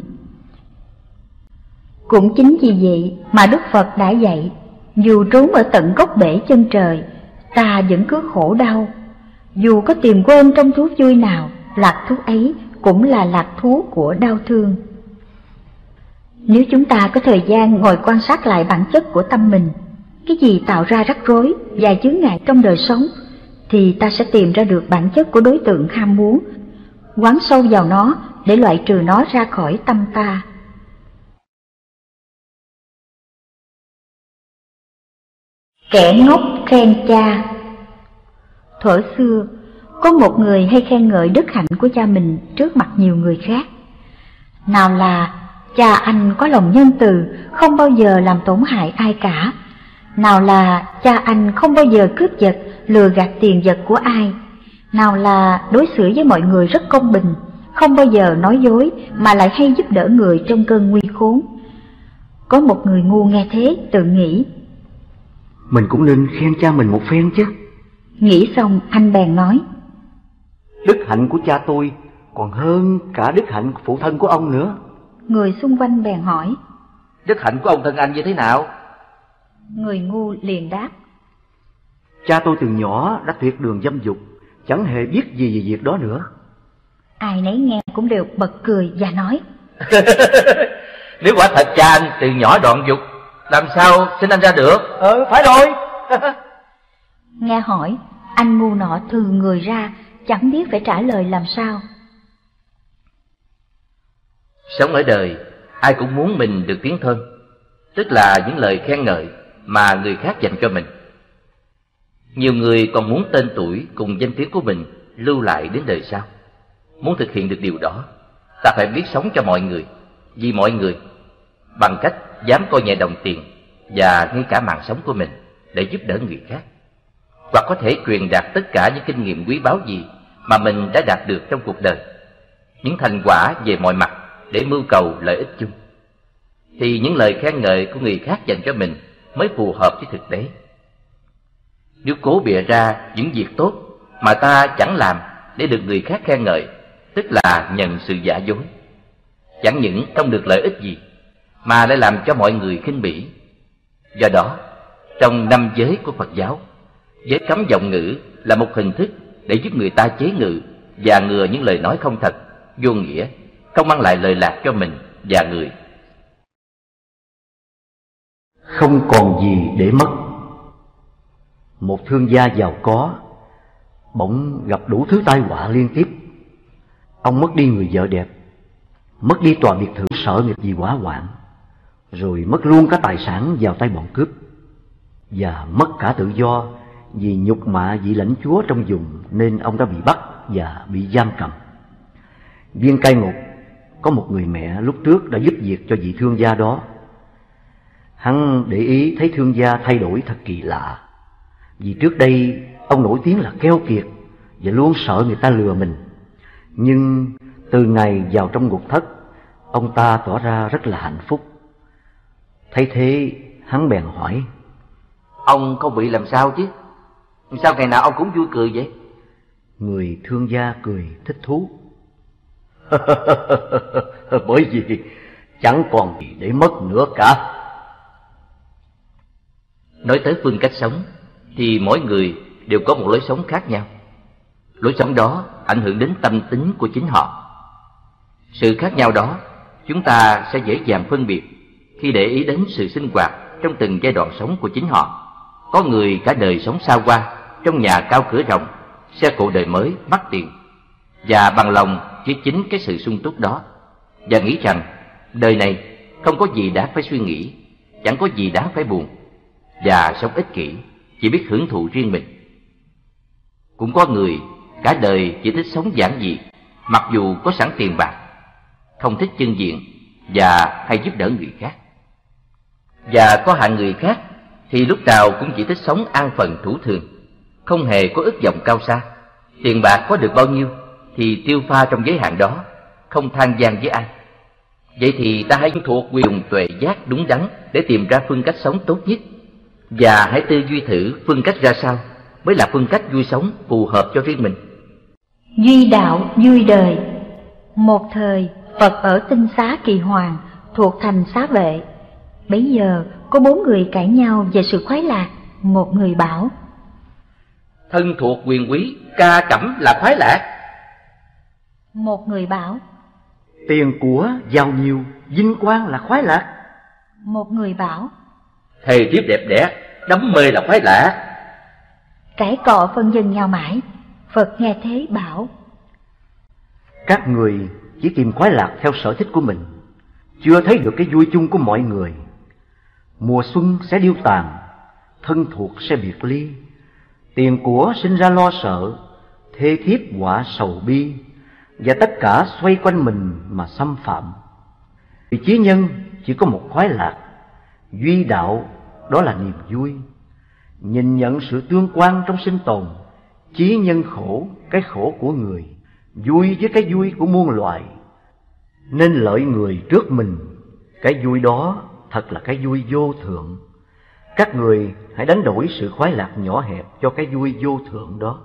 Cũng chính vì vậy mà Đức Phật đã dạy, dù trốn ở tận gốc bể chân trời, ta vẫn cứ khổ đau. Dù có tìm quên trong thú vui nào, lạc thú ấy cũng là lạc thú của đau thương. Nếu chúng ta có thời gian ngồi quan sát lại bản chất của tâm mình, cái gì tạo ra rắc rối và chướng ngại trong đời sống, thì ta sẽ tìm ra được bản chất của đối tượng ham muốn, quán sâu vào nó để loại trừ nó ra khỏi tâm ta. Kẻ ngốc khen cha. Thuở xưa, có một người hay khen ngợi đức hạnh của cha mình trước mặt nhiều người khác. Nào là cha anh có lòng nhân từ, không bao giờ làm tổn hại ai cả. Nào là cha anh không bao giờ cướp giật, lừa gạt tiền vật của ai. Nào là đối xử với mọi người rất công bình, không bao giờ nói dối mà lại hay giúp đỡ người trong cơn nguy khốn. Có một người ngu nghe thế tự nghĩ, mình cũng nên khen cha mình một phen chứ. Nghĩ xong anh bèn nói, đức hạnh của cha tôi còn hơn cả đức hạnh phụ thân của ông nữa. Người xung quanh bèn hỏi, đức hạnh của ông thân anh như thế nào? Người ngu liền đáp, cha tôi từ nhỏ đã tuyệt đường dâm dục, chẳng hề biết gì về việc đó nữa. Ai nấy nghe cũng đều bật cười và nói, Nếu quả thật cha anh từ nhỏ đoạn dục, làm sao sinh anh ra được? Phải rồi. Nghe hỏi, anh ngu nọ thừ người ra, chẳng biết phải trả lời làm sao. Sống ở đời, ai cũng muốn mình được tiếng thơm, tức là những lời khen ngợi mà người khác dành cho mình. Nhiều người còn muốn tên tuổi cùng danh tiếng của mình lưu lại đến đời sau. Muốn thực hiện được điều đó, ta phải biết sống cho mọi người, vì mọi người, bằng cách dám coi nhẹ đồng tiền và ngay cả mạng sống của mình để giúp đỡ người khác, hoặc có thể truyền đạt tất cả những kinh nghiệm quý báu gì mà mình đã đạt được trong cuộc đời, những thành quả về mọi mặt để mưu cầu lợi ích chung, thì những lời khen ngợi của người khác dành cho mình mới phù hợp với thực tế. Nếu cố bịa ra những việc tốt mà ta chẳng làm để được người khác khen ngợi, tức là nhận sự giả dối. Chẳng những không được lợi ích gì, mà lại làm cho mọi người khinh bỉ. Do đó, trong 5 giới của Phật giáo, giới cấm vọng ngữ là một hình thức để giúp người ta chế ngự và ngừa những lời nói không thật, vô nghĩa, không mang lại lợi lạc cho mình và người. Không còn gì để mất. Một thương gia giàu có bỗng gặp đủ thứ tai họa liên tiếp. Ông mất đi người vợ đẹp, mất đi tòa biệt thự sở nghiệp vì hỏa hoạn, rồi mất luôn cả tài sản vào tay bọn cướp, và mất cả tự do vì nhục mạ vị lãnh chúa trong vùng, nên ông đã bị bắt và bị giam cầm. Viên cai ngục có một người mẹ lúc trước đã giúp việc cho vị thương gia đó. Hắn để ý thấy thương gia thay đổi thật kỳ lạ, vì trước đây ông nổi tiếng là keo kiệt và luôn sợ người ta lừa mình. Nhưng từ ngày vào trong ngục thất, ông ta tỏ ra rất là hạnh phúc. Thấy thế, hắn bèn hỏi: Ông không bị làm sao chứ? Sao ngày nào ông cũng vui cười vậy? Người thương gia cười thích thú. Bởi vì chẳng còn gì để mất nữa cả. Nói tới phương cách sống thì mỗi người đều có một lối sống khác nhau. Lối sống đó ảnh hưởng đến tâm tính của chính họ. Sự khác nhau đó chúng ta sẽ dễ dàng phân biệt khi để ý đến sự sinh hoạt trong từng giai đoạn sống của chính họ. Có người cả đời sống xa hoa, trong nhà cao cửa rộng, xe cộ đời mới, mắc tiền, và bằng lòng chỉ chính cái sự sung túc đó, và nghĩ rằng đời này không có gì đáng phải suy nghĩ, chẳng có gì đáng phải buồn, và sống ích kỷ, chỉ biết hưởng thụ riêng mình. Cũng có người cả đời chỉ thích sống giản dị, mặc dù có sẵn tiền bạc, không thích chưng diện và hay giúp đỡ người khác. Và có hạng người khác thì lúc nào cũng chỉ thích sống an phận thủ thường, không hề có ước vọng cao xa. Tiền bạc có được bao nhiêu thì tiêu pha trong giới hạn đó, không than gian với ai. Vậy thì ta hãy thuộc quyền dùng tuệ giác đúng đắn để tìm ra phương cách sống tốt nhất, và hãy tư duy thử phương cách ra sao mới là phương cách vui sống phù hợp cho riêng mình. Duy đạo vui đời. Một thời Phật ở Tinh Xá Kỳ Hoàng thuộc thành Xá Vệ. Bấy giờ có 4 người cãi nhau về sự khoái lạc. Một người bảo: Thân thuộc quyền quý, ca cẩm là khoái lạc. Một người bảo: Tiền của giàu nhiều, vinh quang là khoái lạc. Một người bảo: Thề thiếp đẹp đẽ, đắm mê là khoái lạc. Cãi cọ phân dân nhau mãi. Phật nghe thế bảo: Các người chỉ tìm khoái lạc theo sở thích của mình, chưa thấy được cái vui chung của mọi người. Mùa xuân sẽ điêu tàn, thân thuộc sẽ biệt ly, tiền của sinh ra lo sợ, thê thiếp họa sầu bi, và tất cả xoay quanh mình mà xâm phạm. Vì chí nhân chỉ có một khoái lạc, duy đạo đó là niềm vui. Nhìn nhận sự tương quan trong sinh tồn, chí nhân khổ, cái khổ của người, vui với cái vui của muôn loài. Nên lợi người trước mình, cái vui đó thật là cái vui vô thượng. Các người hãy đánh đổi sự khoái lạc nhỏ hẹp cho cái vui vô thượng đó.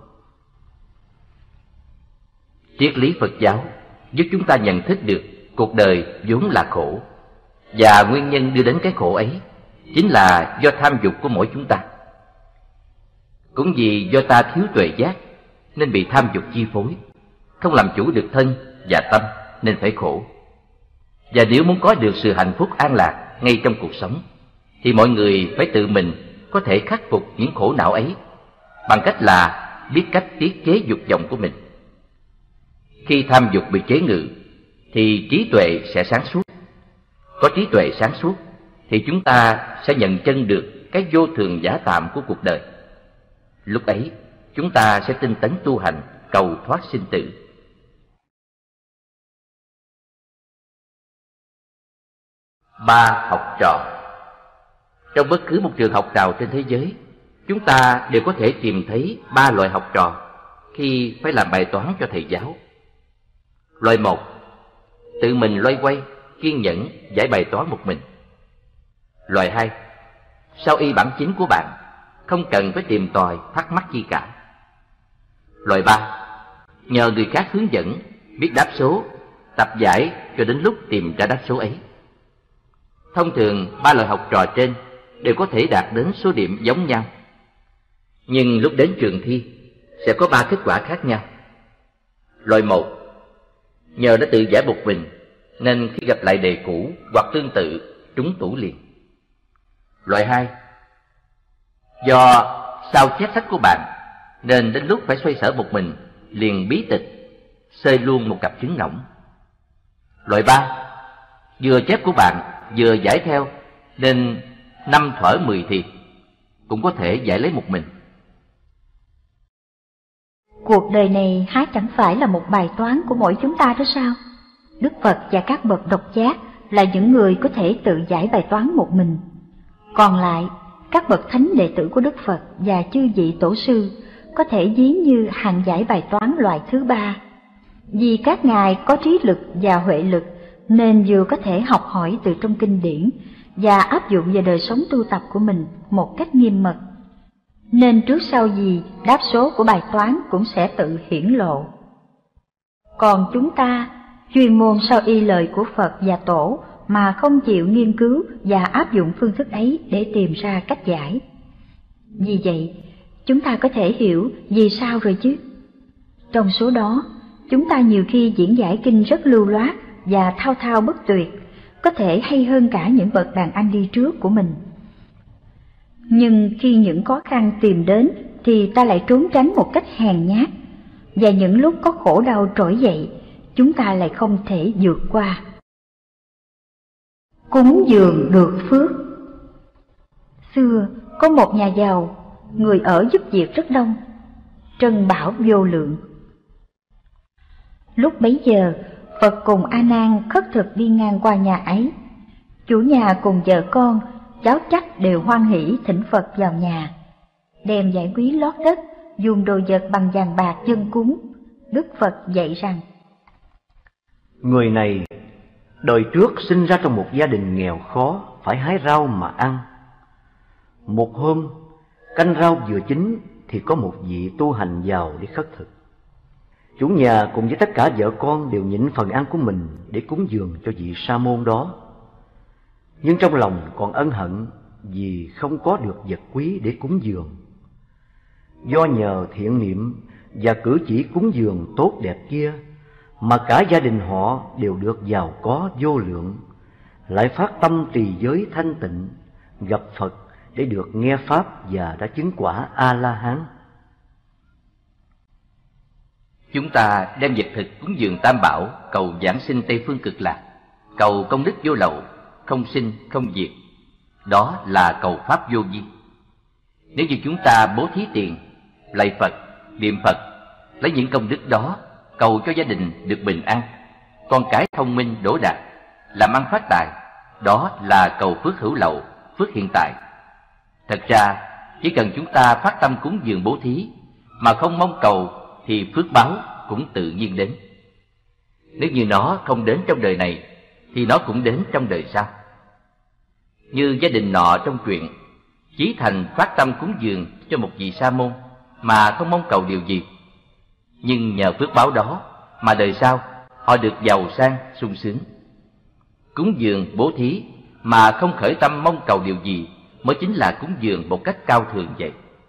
Triết lý Phật giáo giúp chúng ta nhận thức được cuộc đời vốn là khổ, và nguyên nhân đưa đến cái khổ ấy chính là do tham dục của mỗi chúng ta. Cũng vì do ta thiếu tuệ giác nên bị tham dục chi phối, không làm chủ được thân và tâm nên phải khổ. Và nếu muốn có được sự hạnh phúc an lạc ngay trong cuộc sống thì mọi người phải tự mình có thể khắc phục những khổ não ấy bằng cách là biết cách tiết chế dục vọng của mình. Khi tham dục bị chế ngự thì trí tuệ sẽ sáng suốt. Có trí tuệ sáng suốt thì chúng ta sẽ nhận chân được cái vô thường giả tạm của cuộc đời. Lúc ấy chúng ta sẽ tinh tấn tu hành, cầu thoát sinh tử. Ba học trò. Trong bất cứ một trường học nào trên thế giới, chúng ta đều có thể tìm thấy 3 loại học trò khi phải làm bài toán cho thầy giáo. Loại 1 tự mình loay hoay, kiên nhẫn giải bài toán một mình. Loại 2, sao y bản chính của bạn, không cần phải tìm tòi thắc mắc chi cả. Loại 3, nhờ người khác hướng dẫn, biết đáp số, tập giải cho đến lúc tìm ra đáp số ấy. Thông thường 3 loại học trò trên đều có thể đạt đến số điểm giống nhau, nhưng lúc đến trường thi sẽ có 3 kết quả khác nhau. Loại 1, nhờ đã tự giải một mình nên khi gặp lại đề cũ hoặc tương tự trúng tủ liền. Loại 2, do sao chép sách của bạn nên đến lúc phải xoay sở một mình liền bí tịch, xơi luôn một cặp trứng ngỗng. Loại 3, vừa chép của bạn vừa giải theo nên 5 thuở 10 thiệt cũng có thể giải lấy một mình. Cuộc đời này há chẳng phải là một bài toán của mỗi chúng ta đó sao? Đức Phật và các bậc độc giác là những người có thể tự giải bài toán một mình. Còn lại, các bậc thánh đệ tử của Đức Phật và chư vị tổ sư có thể ví như hàng giải bài toán loại thứ 3. Vì các ngài có trí lực và huệ lực nên vừa có thể học hỏi từ trong kinh điển và áp dụng vào đời sống tu tập của mình một cách nghiêm mật. Nên trước sau gì đáp số của bài toán cũng sẽ tự hiển lộ. Còn chúng ta chuyên môn sao y lời của Phật và Tổ mà không chịu nghiên cứu và áp dụng phương thức ấy để tìm ra cách giải. Vì vậy, chúng ta có thể hiểu vì sao rồi chứ. Trong số đó, chúng ta nhiều khi diễn giải kinh rất lưu loát và thao thao bất tuyệt, có thể hay hơn cả những bậc đàn anh đi trước của mình. Nhưng khi những khó khăn tìm đến thì ta lại trốn tránh một cách hèn nhát, và những lúc có khổ đau trỗi dậy, chúng ta lại không thể vượt qua. Cúng dường được phước. Xưa có một nhà giàu, người ở giúp việc rất đông, trân bảo vô lượng. Lúc bấy giờ, Phật cùng A Nan khất thực đi ngang qua nhà ấy. Chủ nhà cùng vợ con, cháu chắc đều hoan hỷ thỉnh Phật vào nhà, đem vải quý lót đất, dùng đồ vật bằng vàng bạc dâng cúng. Đức Phật dạy rằng: người này đời trước sinh ra trong một gia đình nghèo khó, phải hái rau mà ăn. Một hôm, canh rau vừa chín thì có một vị tu hành vào để khất thực. Chủ nhà cùng với tất cả vợ con đều nhịn phần ăn của mình để cúng dường cho vị sa môn đó. Nhưng trong lòng còn ân hận vì không có được vật quý để cúng dường. Do nhờ thiện niệm và cử chỉ cúng dường tốt đẹp kia mà cả gia đình họ đều được giàu có vô lượng, lại phát tâm trì giới thanh tịnh, gặp Phật để được nghe Pháp và đã chứng quả A-la-hán. Chúng ta đem vật thực cúng dường Tam Bảo, cầu giảng sinh Tây Phương Cực Lạc, cầu công đức vô lậu, không sinh không diệt. Đó là cầu Pháp vô vi. Nếu như chúng ta bố thí tiền, lạy Phật, niệm Phật, lấy những công đức đó cầu cho gia đình được bình an, con cái thông minh đỗ đạt, làm ăn phát tài, đó là cầu phước hữu lậu, phước hiện tại. Thật ra, chỉ cần chúng ta phát tâm cúng dường bố thí mà không mong cầu thì phước báo cũng tự nhiên đến. Nếu như nó không đến trong đời này thì nó cũng đến trong đời sau. Như gia đình nọ trong truyện, chí thành phát tâm cúng dường cho một vị sa môn mà không mong cầu điều gì, nhưng nhờ phước báo đó mà đời sau họ được giàu sang sung sướng. Cúng dường bố thí mà không khởi tâm mong cầu điều gì mới chính là cúng dường một cách cao thượng vậy.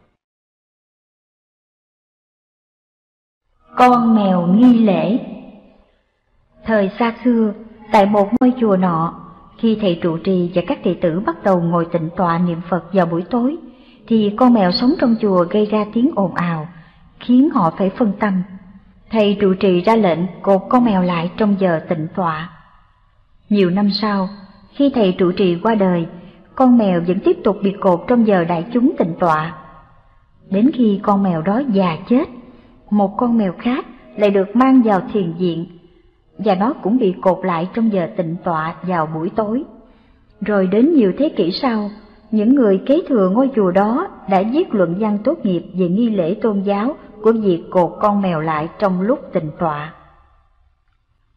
Con mèo nghi lễ. Thời xa xưa, tại một ngôi chùa nọ, khi thầy trụ trì và các đệ tử bắt đầu ngồi tịnh tọa niệm Phật vào buổi tối, thì con mèo sống trong chùa gây ra tiếng ồn ào, khiến họ phải phân tâm. Thầy trụ trì ra lệnh cột con mèo lại trong giờ tịnh tọa. Nhiều năm sau, khi thầy trụ trì qua đời, con mèo vẫn tiếp tục bị cột trong giờ đại chúng tịnh tọa. Đến khi con mèo đó già chết, một con mèo khác lại được mang vào thiền viện, và nó cũng bị cột lại trong giờ tịnh tọa vào buổi tối. Rồi đến nhiều thế kỷ sau, những người kế thừa ngôi chùa đó đã viết luận văn tốt nghiệp về nghi lễ tôn giáo của việc cột con mèo lại trong lúc tịnh tọa.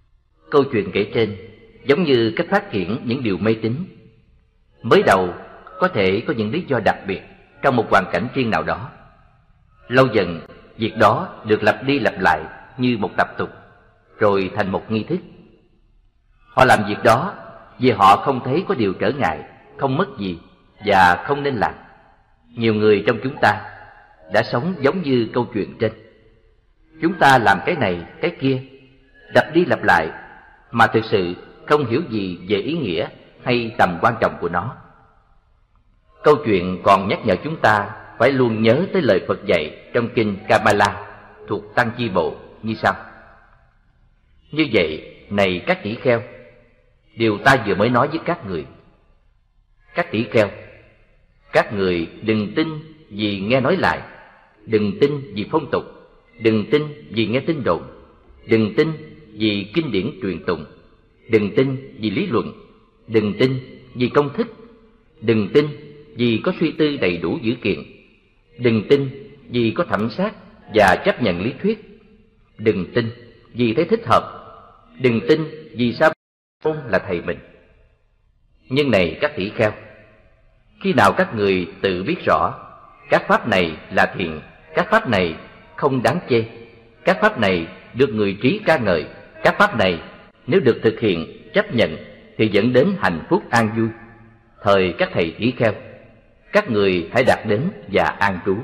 Câu chuyện kể trên giống như cách phát triển những điều mê tín. Mới đầu có thể có những lý do đặc biệt trong một hoàn cảnh riêng nào đó. Lâu dần, việc đó được lặp đi lặp lại như một tập tục, rồi thành một nghi thức. Họ làm việc đó vì họ không thấy có điều trở ngại, không mất gì và không nên làm. Nhiều người trong chúng ta đã sống giống như câu chuyện trên. Chúng ta làm cái này, cái kia, lặp đi lặp lại, mà thực sự không hiểu gì về ý nghĩa hay tầm quan trọng của nó. Câu chuyện còn nhắc nhở chúng ta phải luôn nhớ tới lời Phật dạy trong kinh Kabbalah thuộc Tăng Chi Bộ như sau. Như vậy, này các tỷ kheo, điều ta vừa mới nói với các người. Các tỷ kheo, các người đừng tin vì nghe nói lại, đừng tin vì phong tục, đừng tin vì nghe tin đồn, đừng tin vì kinh điển truyền tụng, đừng tin vì lý luận, đừng tin vì công thức, đừng tin vì có suy tư đầy đủ dữ kiện, đừng tin vì có thẩm sát và chấp nhận lý thuyết, đừng tin vì thấy thích hợp, đừng tin vì Sa môn là thầy mình. Nhưng này các tỷ kheo, khi nào các người tự biết rõ các pháp này là thiện, các pháp này không đáng chê, các pháp này được người trí ca ngợi, các pháp này nếu được thực hiện, chấp nhận thì dẫn đến hạnh phúc an vui, thời các thầy tỷ kheo, các người hãy đạt đến và an trú.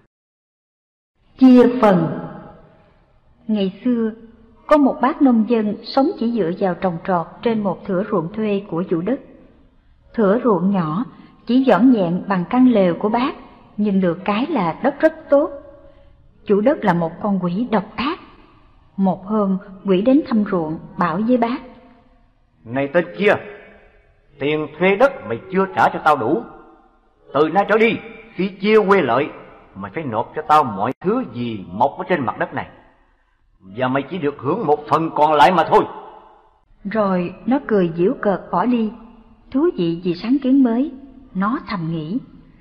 Chia phần. Ngày xưa, có một bác nông dân sống chỉ dựa vào trồng trọt trên một thửa ruộng thuê của chủ đất. Thửa ruộng nhỏ, chỉ dọn dẹn bằng căn lều của bác, nhưng được cái là đất rất tốt. Chủ đất là một con quỷ độc ác. Một hôm, quỷ đến thăm ruộng, bảo với bác: Này tên kia, tiền thuê đất mày chưa trả cho tao đủ. Từ nay trở đi, khi chia quê lợi, mày phải nộp cho tao mọi thứ gì mọc ở trên mặt đất này, và mày chỉ được hưởng một phần còn lại mà thôi. Rồi nó cười giễu cợt bỏ đi. Thú vị vì sáng kiến mới, nó thầm nghĩ: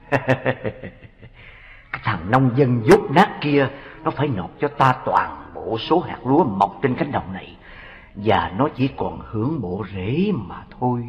Cái thằng nông dân dốt nát kia, nó phải nộp cho ta toàn bộ số hạt lúa mọc trên cánh đồng này, và nó chỉ còn hưởng bộ rễ mà thôi.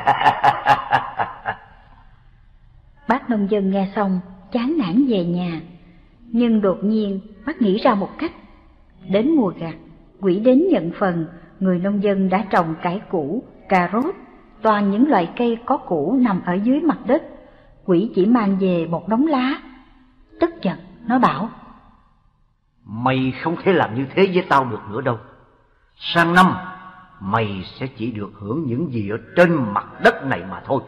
Bác nông dân nghe xong chán nản về nhà. Nhưng đột nhiên bác nghĩ ra một cách. Đến mùa gặt, quỷ đến nhận phần. Người nông dân đã trồng cải củ, cà rốt, toàn những loại cây có củ nằm ở dưới mặt đất. Quỷ chỉ mang về một đống lá. Tức giận, nó bảo: Mày không thể làm như thế với tao được nữa đâu. Sang năm, mày sẽ chỉ được hưởng những gì ở trên mặt đất này mà thôi.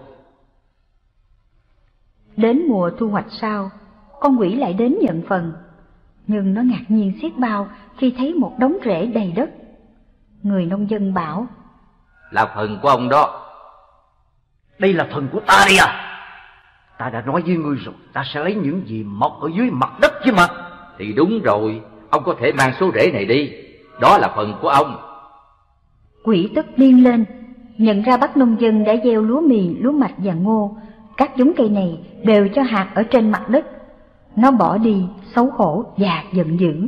Đến mùa thu hoạch sau, con quỷ lại đến nhận phần. Nhưng nó ngạc nhiên xiết bao khi thấy một đống rễ đầy đất. Người nông dân bảo: Là phần của ông đó. Đây là phần của ta đi à? Ta đã nói với ngươi rồi, ta sẽ lấy những gì mọc ở dưới mặt đất chứ mà. Thì đúng rồi, ông có thể mang số rễ này đi, đó là phần của ông. Quỷ tức điên lên, nhận ra bác nông dân đã gieo lúa mì, lúa mạch và ngô. Các giống cây này đều cho hạt ở trên mặt đất. Nó bỏ đi, xấu hổ và giận dữ.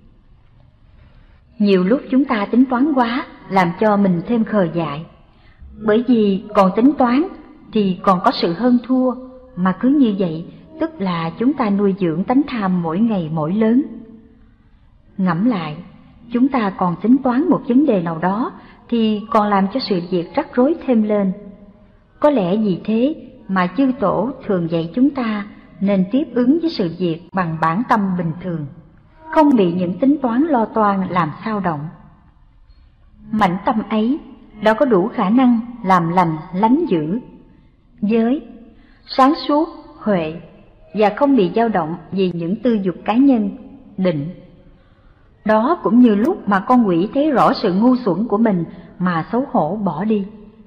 Nhiều lúc chúng ta tính toán quá, làm cho mình thêm khờ dại. Bởi vì còn tính toán thì còn có sự hơn thua, mà cứ như vậy tức là chúng ta nuôi dưỡng tánh tham mỗi ngày mỗi lớn. Ngẫm lại, chúng ta còn tính toán một vấn đề nào đó thì còn làm cho sự việc rắc rối thêm lên. Có lẽ vì thế mà chư tổ thường dạy chúng ta nên tiếp ứng với sự việc bằng bản tâm bình thường, không bị những tính toán lo toan làm xao động. Mảnh tâm ấy đã có đủ khả năng làm lành lánh dữ, giới, sáng suốt, huệ, và không bị dao động vì những tư dục cá nhân, định. Đó cũng như lúc mà con quỷ thấy rõ sự ngu xuẩn của mình mà xấu hổ bỏ đi.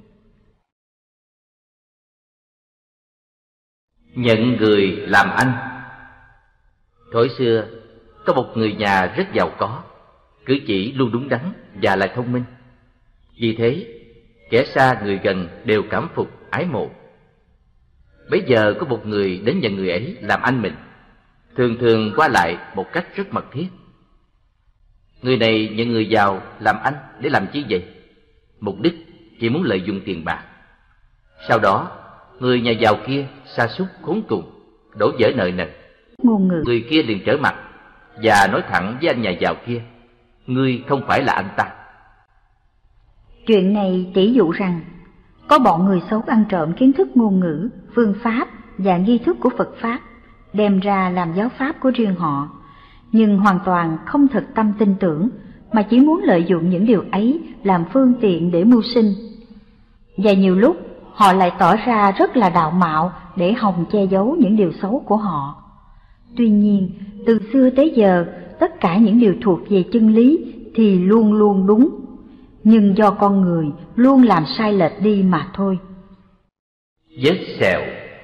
Nhận người làm anh. Thuở xưa, có một người nhà rất giàu có, cử chỉ luôn đúng đắn và lại thông minh. Vì thế, kẻ xa người gần đều cảm phục, ái mộ. Bấy giờ có một người đến nhận người ấy làm anh mình, thường thường qua lại một cách rất mật thiết. Người này nhận người giàu làm anh để làm chi vậy? mục đích chỉ muốn lợi dụng tiền bạc. Sau đó, người nhà giàu kia sa sút khốn cùng, đổ vỡ nợ nần. Ngôn ngữ. Người kia liền trở mặt và nói thẳng với anh nhà giàu kia, ngươi không phải là anh ta. Chuyện này chỉ dụ rằng có bọn người xấu ăn trộm kiến thức ngôn ngữ, phương pháp và nghi thức của Phật Pháp, đem ra làm giáo pháp của riêng họ, nhưng hoàn toàn không thực tâm tin tưởng, mà chỉ muốn lợi dụng những điều ấy làm phương tiện để mưu sinh. Và nhiều lúc họ lại tỏ ra rất là đạo mạo để hòng che giấu những điều xấu của họ. Tuy nhiên, từ xưa tới giờ, tất cả những điều thuộc về chân lý thì luôn luôn đúng, nhưng do con người luôn làm sai lệch đi mà thôi. Vết sẹo.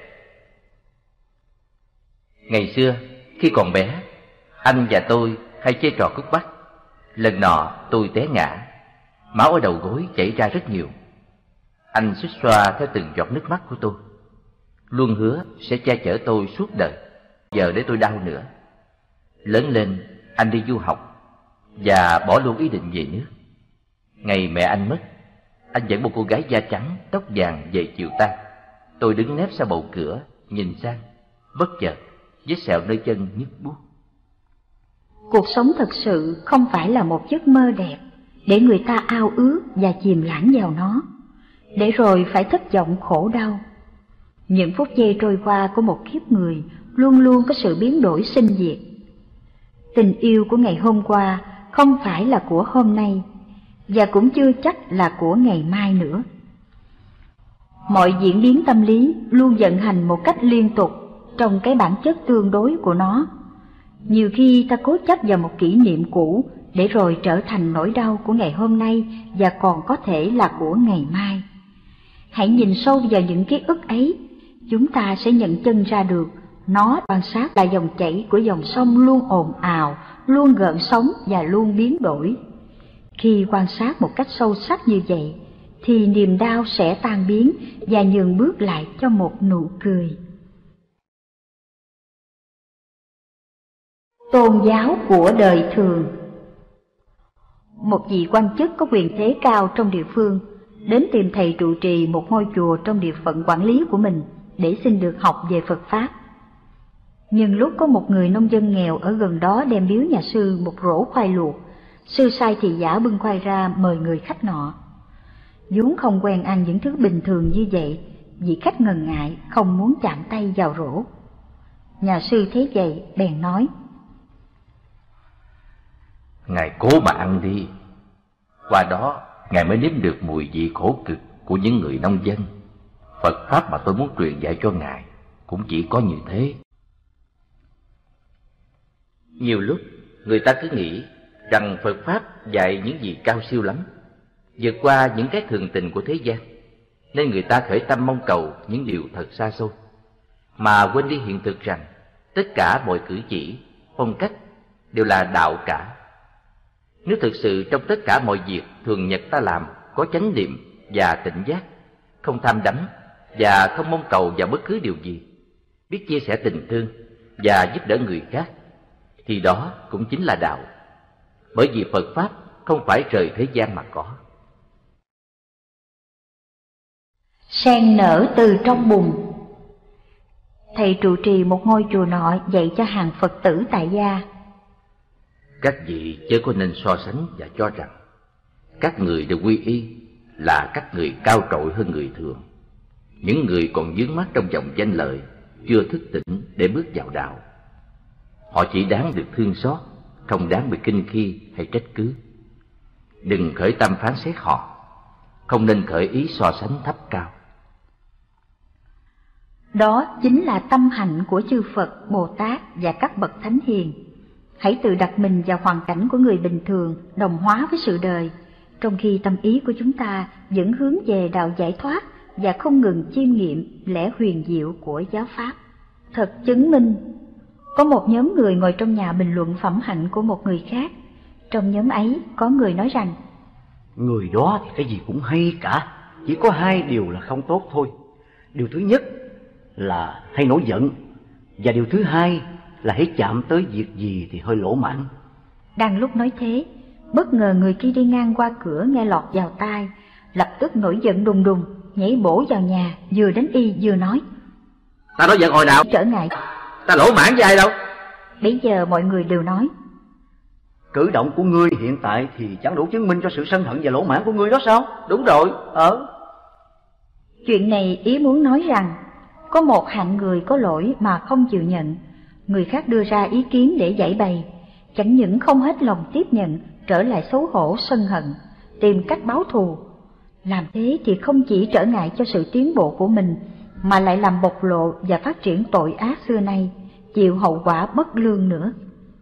Ngày xưa, khi còn bé, anh và tôi hay chơi trò cút bắt. Lần nọ tôi té ngã, máu ở đầu gối chảy ra rất nhiều. Anh xuýt xoa theo từng giọt nước mắt của tôi, luôn hứa sẽ che chở tôi suốt đời, giờ để tôi đau nữa. Lớn lên, anh đi du học và bỏ luôn ý định về nước. Ngày mẹ anh mất, anh dẫn một cô gái da trắng, tóc vàng về chiều tang. Tôi đứng nép sau bầu cửa, nhìn sang, bất chợt vết sẹo nơi chân nhức buốt. Cuộc sống thật sự không phải là một giấc mơ đẹp để người ta ao ước và chìm lãng vào nó, để rồi phải thất vọng khổ đau. Những phút giây trôi qua của một kiếp người luôn luôn có sự biến đổi sinh diệt. Tình yêu của ngày hôm qua không phải là của hôm nay, và cũng chưa chắc là của ngày mai nữa. Mọi diễn biến tâm lý luôn vận hành một cách liên tục trong cái bản chất tương đối của nó. Nhiều khi ta cố chấp vào một kỷ niệm cũ để rồi trở thành nỗi đau của ngày hôm nay và còn có thể là của ngày mai. Hãy nhìn sâu vào những ký ức ấy, chúng ta sẽ nhận chân ra được nó quan sát là dòng chảy của dòng sông luôn ồn ào, luôn gợn sóng và luôn biến đổi. Khi quan sát một cách sâu sắc như vậy, thì niềm đau sẽ tan biến và nhường bước lại cho một nụ cười. Tôn giáo của đời thường. Một vị quan chức có quyền thế cao trong địa phương đến tìm thầy trụ trì một ngôi chùa trong địa phận quản lý của mình để xin được học về Phật Pháp. Nhưng lúc có một người nông dân nghèo ở gần đó đem biếu nhà sư một rổ khoai luộc, sư sai thị giả bưng khoai ra mời người khách nọ. Vốn không quen ăn những thứ bình thường như vậy, vị khách ngần ngại không muốn chạm tay vào rổ. Nhà sư thấy vậy bèn nói: Ngài cố mà ăn đi, qua đó Ngài mới nếm được mùi vị khổ cực của những người nông dân. Phật Pháp mà tôi muốn truyền dạy cho Ngài cũng chỉ có như thế. Nhiều lúc người ta cứ nghĩ rằng Phật Pháp dạy những gì cao siêu lắm, vượt qua những cái thường tình của thế gian, nên người ta khởi tâm mong cầu những điều thật xa xôi, mà quên đi hiện thực rằng tất cả mọi cử chỉ, phong cách đều là đạo cả. Nếu thực sự trong tất cả mọi việc thường nhật ta làm có chánh niệm và tỉnh giác, không tham đắm và không mong cầu vào bất cứ điều gì, biết chia sẻ tình thương và giúp đỡ người khác, thì đó cũng chính là đạo. Bởi vì Phật Pháp không phải rời thế gian mà có. Sen nở từ trong bùn. Thầy trụ trì một ngôi chùa nọ dạy cho hàng Phật tử tại gia: Các vị chớ có nên so sánh và cho rằng các người đều quy y là các người cao trội hơn người thường. Những người còn vướng mắc trong vòng danh lợi, chưa thức tỉnh để bước vào đạo, họ chỉ đáng được thương xót, không đáng bị khinh khi hay trách cứ. Đừng khởi tâm phán xét họ, không nên khởi ý so sánh thấp cao. Đó chính là tâm hạnh của chư Phật, Bồ Tát và các bậc thánh hiền. Hãy tự đặt mình vào hoàn cảnh của người bình thường, đồng hóa với sự đời, trong khi tâm ý của chúng ta vẫn hướng về đạo giải thoát và không ngừng chiêm nghiệm lẽ huyền diệu của giáo pháp. Thật chứng minh, có một nhóm người ngồi trong nhà bình luận phẩm hạnh của một người khác. Trong nhóm ấy có người nói rằng: Người đó thì cái gì cũng hay cả, chỉ có hai điều là không tốt thôi. Điều thứ nhất là hay nổi giận, và điều thứ hai là hãy chạm tới việc gì thì hơi lỗ mãn. Đang lúc nói thế, bất ngờ người kia đi ngang qua cửa nghe lọt vào tai, lập tức nổi giận đùng đùng, nhảy bổ vào nhà, vừa đánh y vừa nói: Ta nói giận hồi nào? Trở ngại. Ta lỗ mãn với ai đâu? Bấy giờ mọi người đều nói: Cử động của ngươi hiện tại thì chẳng đủ chứng minh cho sự sân hận và lỗ mãn của ngươi đó sao? Đúng rồi. Chuyện này ý muốn nói rằng có một hạng người có lỗi mà không chịu nhận, người khác đưa ra ý kiến để giải bày, chẳng những không hết lòng tiếp nhận, trở lại xấu hổ sân hận, tìm cách báo thù. Làm thế thì không chỉ trở ngại cho sự tiến bộ của mình, mà lại làm bộc lộ và phát triển tội ác xưa nay, chịu hậu quả bất lương nữa.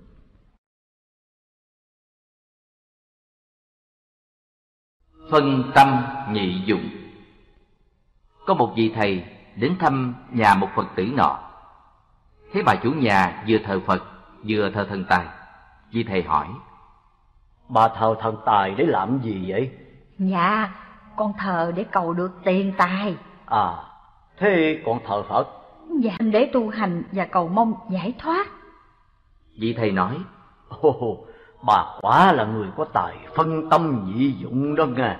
Phân tâm nhị dụng. Có một vị thầy đến thăm nhà một Phật tử nọ. Thấy bà chủ nhà vừa thờ Phật vừa thờ thần tài. Vị thầy hỏi: Bà thờ thần tài để làm gì vậy? Dạ, con thờ để cầu được tiền tài. À, thế còn thờ Phật? Dạ, để tu hành và cầu mong giải thoát. Vị thầy nói: Ồ, bà quả là người có tài phân tâm nhị dụng đó nghe.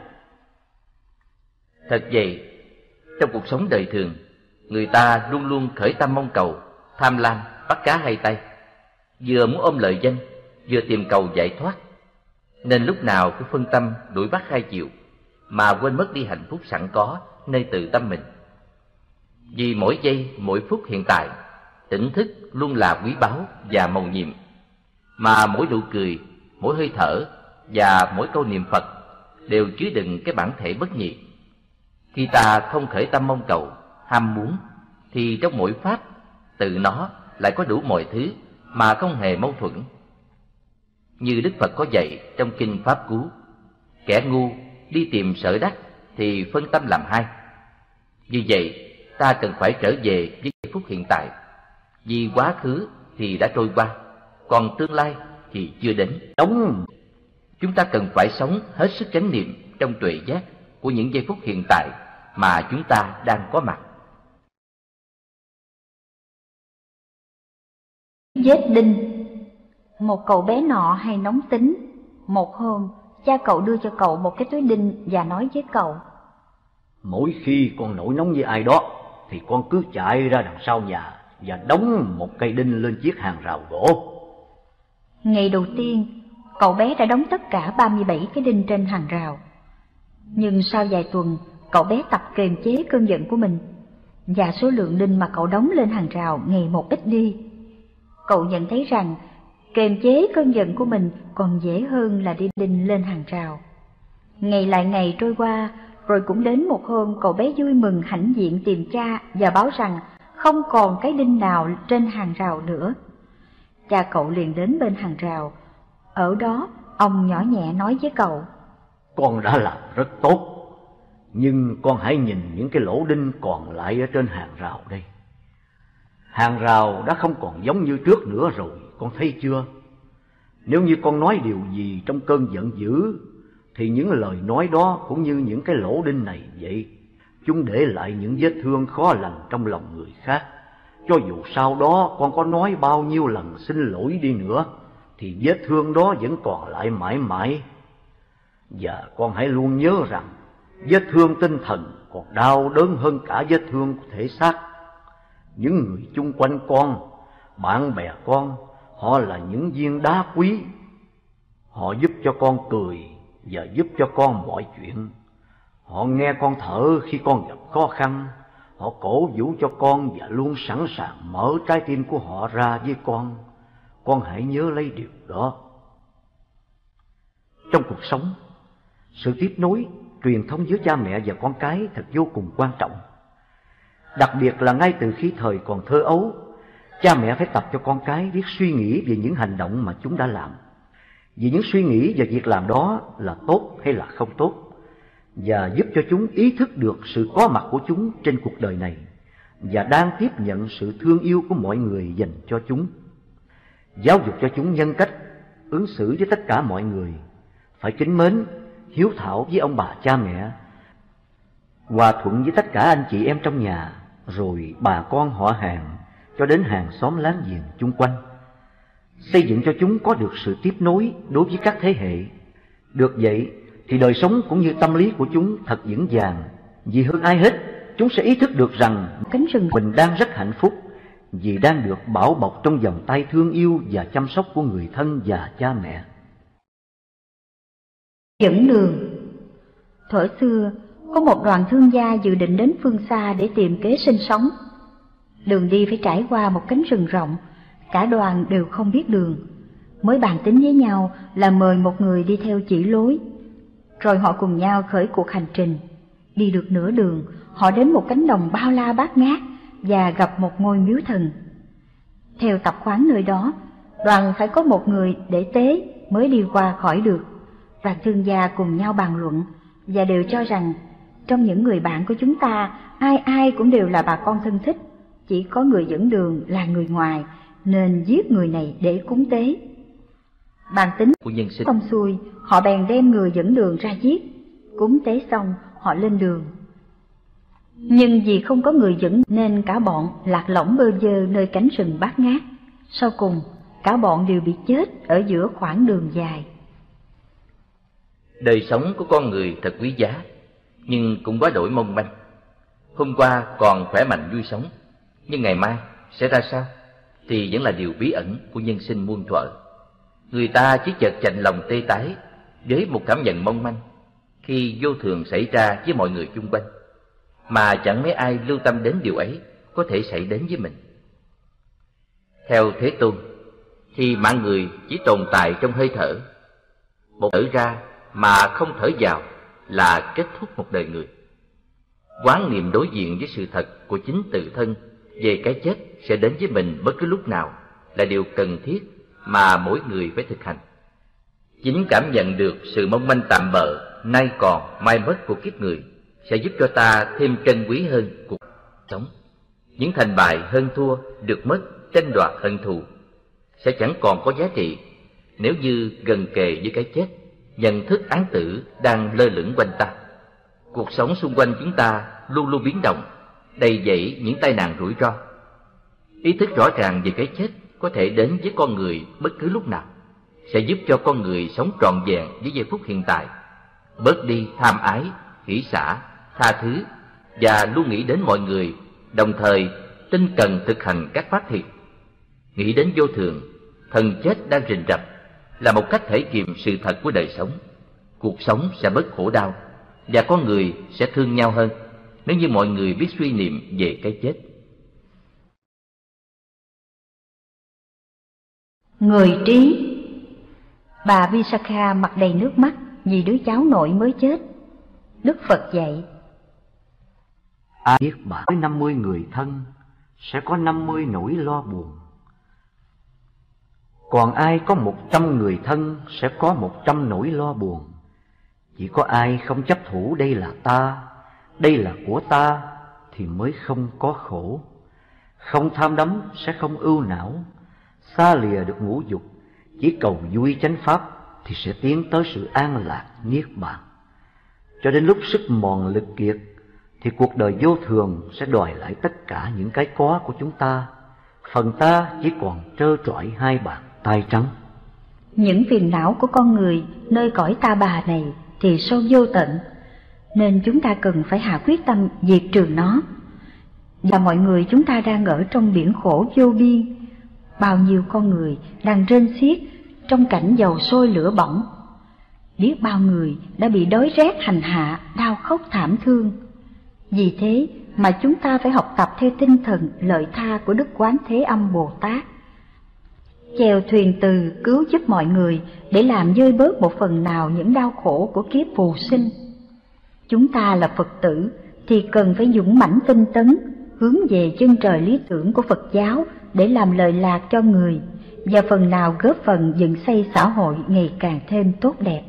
Thật vậy, trong cuộc sống đời thường, người ta luôn luôn khởi tâm mong cầu, tham lam, bắt cá hai tay, vừa muốn ôm lợi danh, vừa tìm cầu giải thoát, nên lúc nào cũng phân tâm đuổi bắt hai chiều, mà quên mất đi hạnh phúc sẵn có nơi tự tâm mình. Vì mỗi giây, mỗi phút hiện tại, tỉnh thức luôn là quý báu và mầu nhiệm, mà mỗi nụ cười, mỗi hơi thở và mỗi câu niệm Phật đều chứa đựng cái bản thể bất nhị. Khi ta không khởi tâm mong cầu, ham muốn, thì trong mỗi pháp, tự nó lại có đủ mọi thứ mà không hề mâu thuẫn. Như Đức Phật có dạy trong kinh Pháp Cú: kẻ ngu đi tìm sở đắc thì phân tâm làm hai. Vì vậy, ta cần phải trở về với giây phút hiện tại, vì quá khứ thì đã trôi qua, còn tương lai thì chưa đến. Chúng ta cần phải sống hết sức chánh niệm trong tuệ giác của những giây phút hiện tại mà chúng ta đang có mặt. Vết đinh. Một cậu bé nọ hay nóng tính. Một hôm, cha cậu đưa cho cậu một cái túi đinh và nói với cậu: Mỗi khi con nổi nóng với ai đó thì con cứ chạy ra đằng sau nhà và đóng một cây đinh lên chiếc hàng rào gỗ. Ngày đầu tiên, cậu bé đã đóng tất cả 37 cái đinh trên hàng rào. Nhưng sau vài tuần, cậu bé tập kiềm chế cơn giận của mình, và số lượng đinh mà cậu đóng lên hàng rào ngày một ít đi. Cậu nhận thấy rằng kiềm chế cơn giận của mình còn dễ hơn là đi đinh lên hàng rào. Ngày lại ngày trôi qua, rồi cũng đến một hôm cậu bé vui mừng hãnh diện tìm cha và báo rằng không còn cái đinh nào trên hàng rào nữa. Cha cậu liền đến bên hàng rào. Ở đó, ông nhỏ nhẹ nói với cậu: Con đã làm rất tốt, nhưng con hãy nhìn những cái lỗ đinh còn lại ở trên hàng rào đây. Hàng rào đã không còn giống như trước nữa rồi, con thấy chưa? Nếu như con nói điều gì trong cơn giận dữ, thì những lời nói đó cũng như những cái lỗ đinh này vậy. Chúng để lại những vết thương khó lành trong lòng người khác. Cho dù sau đó con có nói bao nhiêu lần xin lỗi đi nữa, thì vết thương đó vẫn còn lại mãi mãi. Và con hãy luôn nhớ rằng vết thương tinh thần còn đau đớn hơn cả vết thương của thể xác. Những người chung quanh con, bạn bè con, họ là những viên đá quý. Họ giúp cho con cười và giúp cho con mọi chuyện. Họ nghe con thở khi con gặp khó khăn. Họ cổ vũ cho con và luôn sẵn sàng mở trái tim của họ ra với con. Con hãy nhớ lấy điều đó. Trong cuộc sống, sự tiếp nối, truyền thông giữa cha mẹ và con cái thật vô cùng quan trọng. Đặc biệt là ngay từ khi thời còn thơ ấu, cha mẹ phải tập cho con cái biết suy nghĩ về những hành động mà chúng đã làm, vì những suy nghĩ và việc làm đó là tốt hay là không tốt, và giúp cho chúng ý thức được sự có mặt của chúng trên cuộc đời này và đang tiếp nhận sự thương yêu của mọi người dành cho chúng. Giáo dục cho chúng nhân cách, ứng xử với tất cả mọi người, phải kính mến, hiếu thảo với ông bà cha mẹ, hòa thuận với tất cả anh chị em trong nhà, rồi bà con họ hàng, cho đến hàng xóm láng giềng chung quanh. Xây dựng cho chúng có được sự tiếp nối đối với các thế hệ. Được vậy thì đời sống cũng như tâm lý của chúng thật vững vàng. Vì hơn ai hết, chúng sẽ ý thức được rằng cánh rừng mình đang rất hạnh phúc vì đang được bảo bọc trong vòng tay thương yêu và chăm sóc của người thân và cha mẹ. dẫn đường. Thuở xưa, có một đoàn thương gia dự định đến phương xa để tìm kế sinh sống. Đường đi phải trải qua một cánh rừng rộng, cả đoàn đều không biết đường. Mới bàn tính với nhau là mời một người đi theo chỉ lối. Rồi họ cùng nhau khởi cuộc hành trình. Đi được nửa đường, họ đến một cánh đồng bao la bát ngát và gặp một ngôi miếu thần. Theo tập quán nơi đó, đoàn phải có một người để tế mới đi qua khỏi được. Đoàn thương gia cùng nhau bàn luận và đều cho rằng trong những người bạn của chúng ta, ai ai cũng đều là bà con thân thích, chỉ có người dẫn đường là người ngoài, nên giết người này để cúng tế. Bàn tính của nhân sinh xong xuôi, họ bèn đem người dẫn đường ra giết. Cúng tế xong, họ lên đường. Nhưng vì không có người dẫn nên cả bọn lạc lõng bơ vơ nơi cánh rừng bát ngát. Sau cùng, cả bọn đều bị chết ở giữa khoảng đường dài. Đời sống của con người thật quý giá, nhưng cũng quá đổi mong manh. Hôm qua còn khỏe mạnh vui sống, nhưng ngày mai sẽ ra sao thì vẫn là điều bí ẩn của nhân sinh muôn thuở. Người ta chỉ chợt chạnh lòng tê tái với một cảm nhận mong manh khi vô thường xảy ra với mọi người chung quanh, mà chẳng mấy ai lưu tâm đến điều ấy có thể xảy đến với mình. Theo Thế Tôn thì mạng người chỉ tồn tại trong hơi thở. Một thở ra mà không thở vào là kết thúc một đời người. Quán niệm đối diện với sự thật của chính tự thân về cái chết sẽ đến với mình bất cứ lúc nào là điều cần thiết mà mỗi người phải thực hành. Chính cảm nhận được sự mong manh tạm bợ, nay còn mai mất của kiếp người sẽ giúp cho ta thêm trân quý hơn cuộc sống. Những thành bại hơn thua, được mất, tranh đoạt hận thù sẽ chẳng còn có giá trị nếu như gần kề với cái chết, nhận thức án tử đang lơ lửng quanh ta. Cuộc sống xung quanh chúng ta luôn luôn biến động, đầy dẫy những tai nạn rủi ro. Ý thức rõ ràng về cái chết có thể đến với con người bất cứ lúc nào sẽ giúp cho con người sống trọn vẹn với giây phút hiện tại, bớt đi tham ái, hỷ xả, tha thứ và luôn nghĩ đến mọi người, đồng thời tinh cần thực hành các pháp thiền. Nghĩ đến vô thường, thần chết đang rình rập là một cách thể kiệm sự thật của đời sống. Cuộc sống sẽ bớt khổ đau và con người sẽ thương nhau hơn nếu như mọi người biết suy niệm về cái chết. Người trí. Bà Visakha mặt đầy nước mắt vì đứa cháu nội mới chết. Đức Phật dạy: ai biết bạn với 50 người thân sẽ có 50 nỗi lo buồn. Còn ai có 100 người thân sẽ có 100 nỗi lo buồn. Chỉ có ai không chấp thủ đây là ta, đây là của ta thì mới không có khổ. Không tham đắm sẽ không ưu não, xa lìa được ngũ dục, chỉ cầu vui chánh pháp thì sẽ tiến tới sự an lạc niết bàn. Cho đến lúc sức mòn lực kiệt thì cuộc đời vô thường sẽ đòi lại tất cả những cái có của chúng ta. Phần ta chỉ còn trơ trọi 2 bàn tay trắng. Những phiền não của con người nơi cõi ta bà này thì sâu vô tận, nên chúng ta cần phải hạ quyết tâm diệt trừ nó. Và mọi người chúng ta đang ở trong biển khổ vô biên. Bao nhiêu con người đang rên xiết trong cảnh dầu sôi lửa bỏng. Biết bao người đã bị đói rét hành hạ, đau khóc thảm thương. Vì thế mà chúng ta phải học tập theo tinh thần lợi tha của Đức Quán Thế Âm Bồ Tát, chèo thuyền từ cứu giúp mọi người để làm vơi bớt một phần nào những đau khổ của kiếp phù sinh. Chúng ta là Phật tử thì cần phải dũng mãnh tinh tấn, hướng về chân trời lý tưởng của Phật giáo để làm lợi lạc cho người, và phần nào góp phần dựng xây xã hội ngày càng thêm tốt đẹp.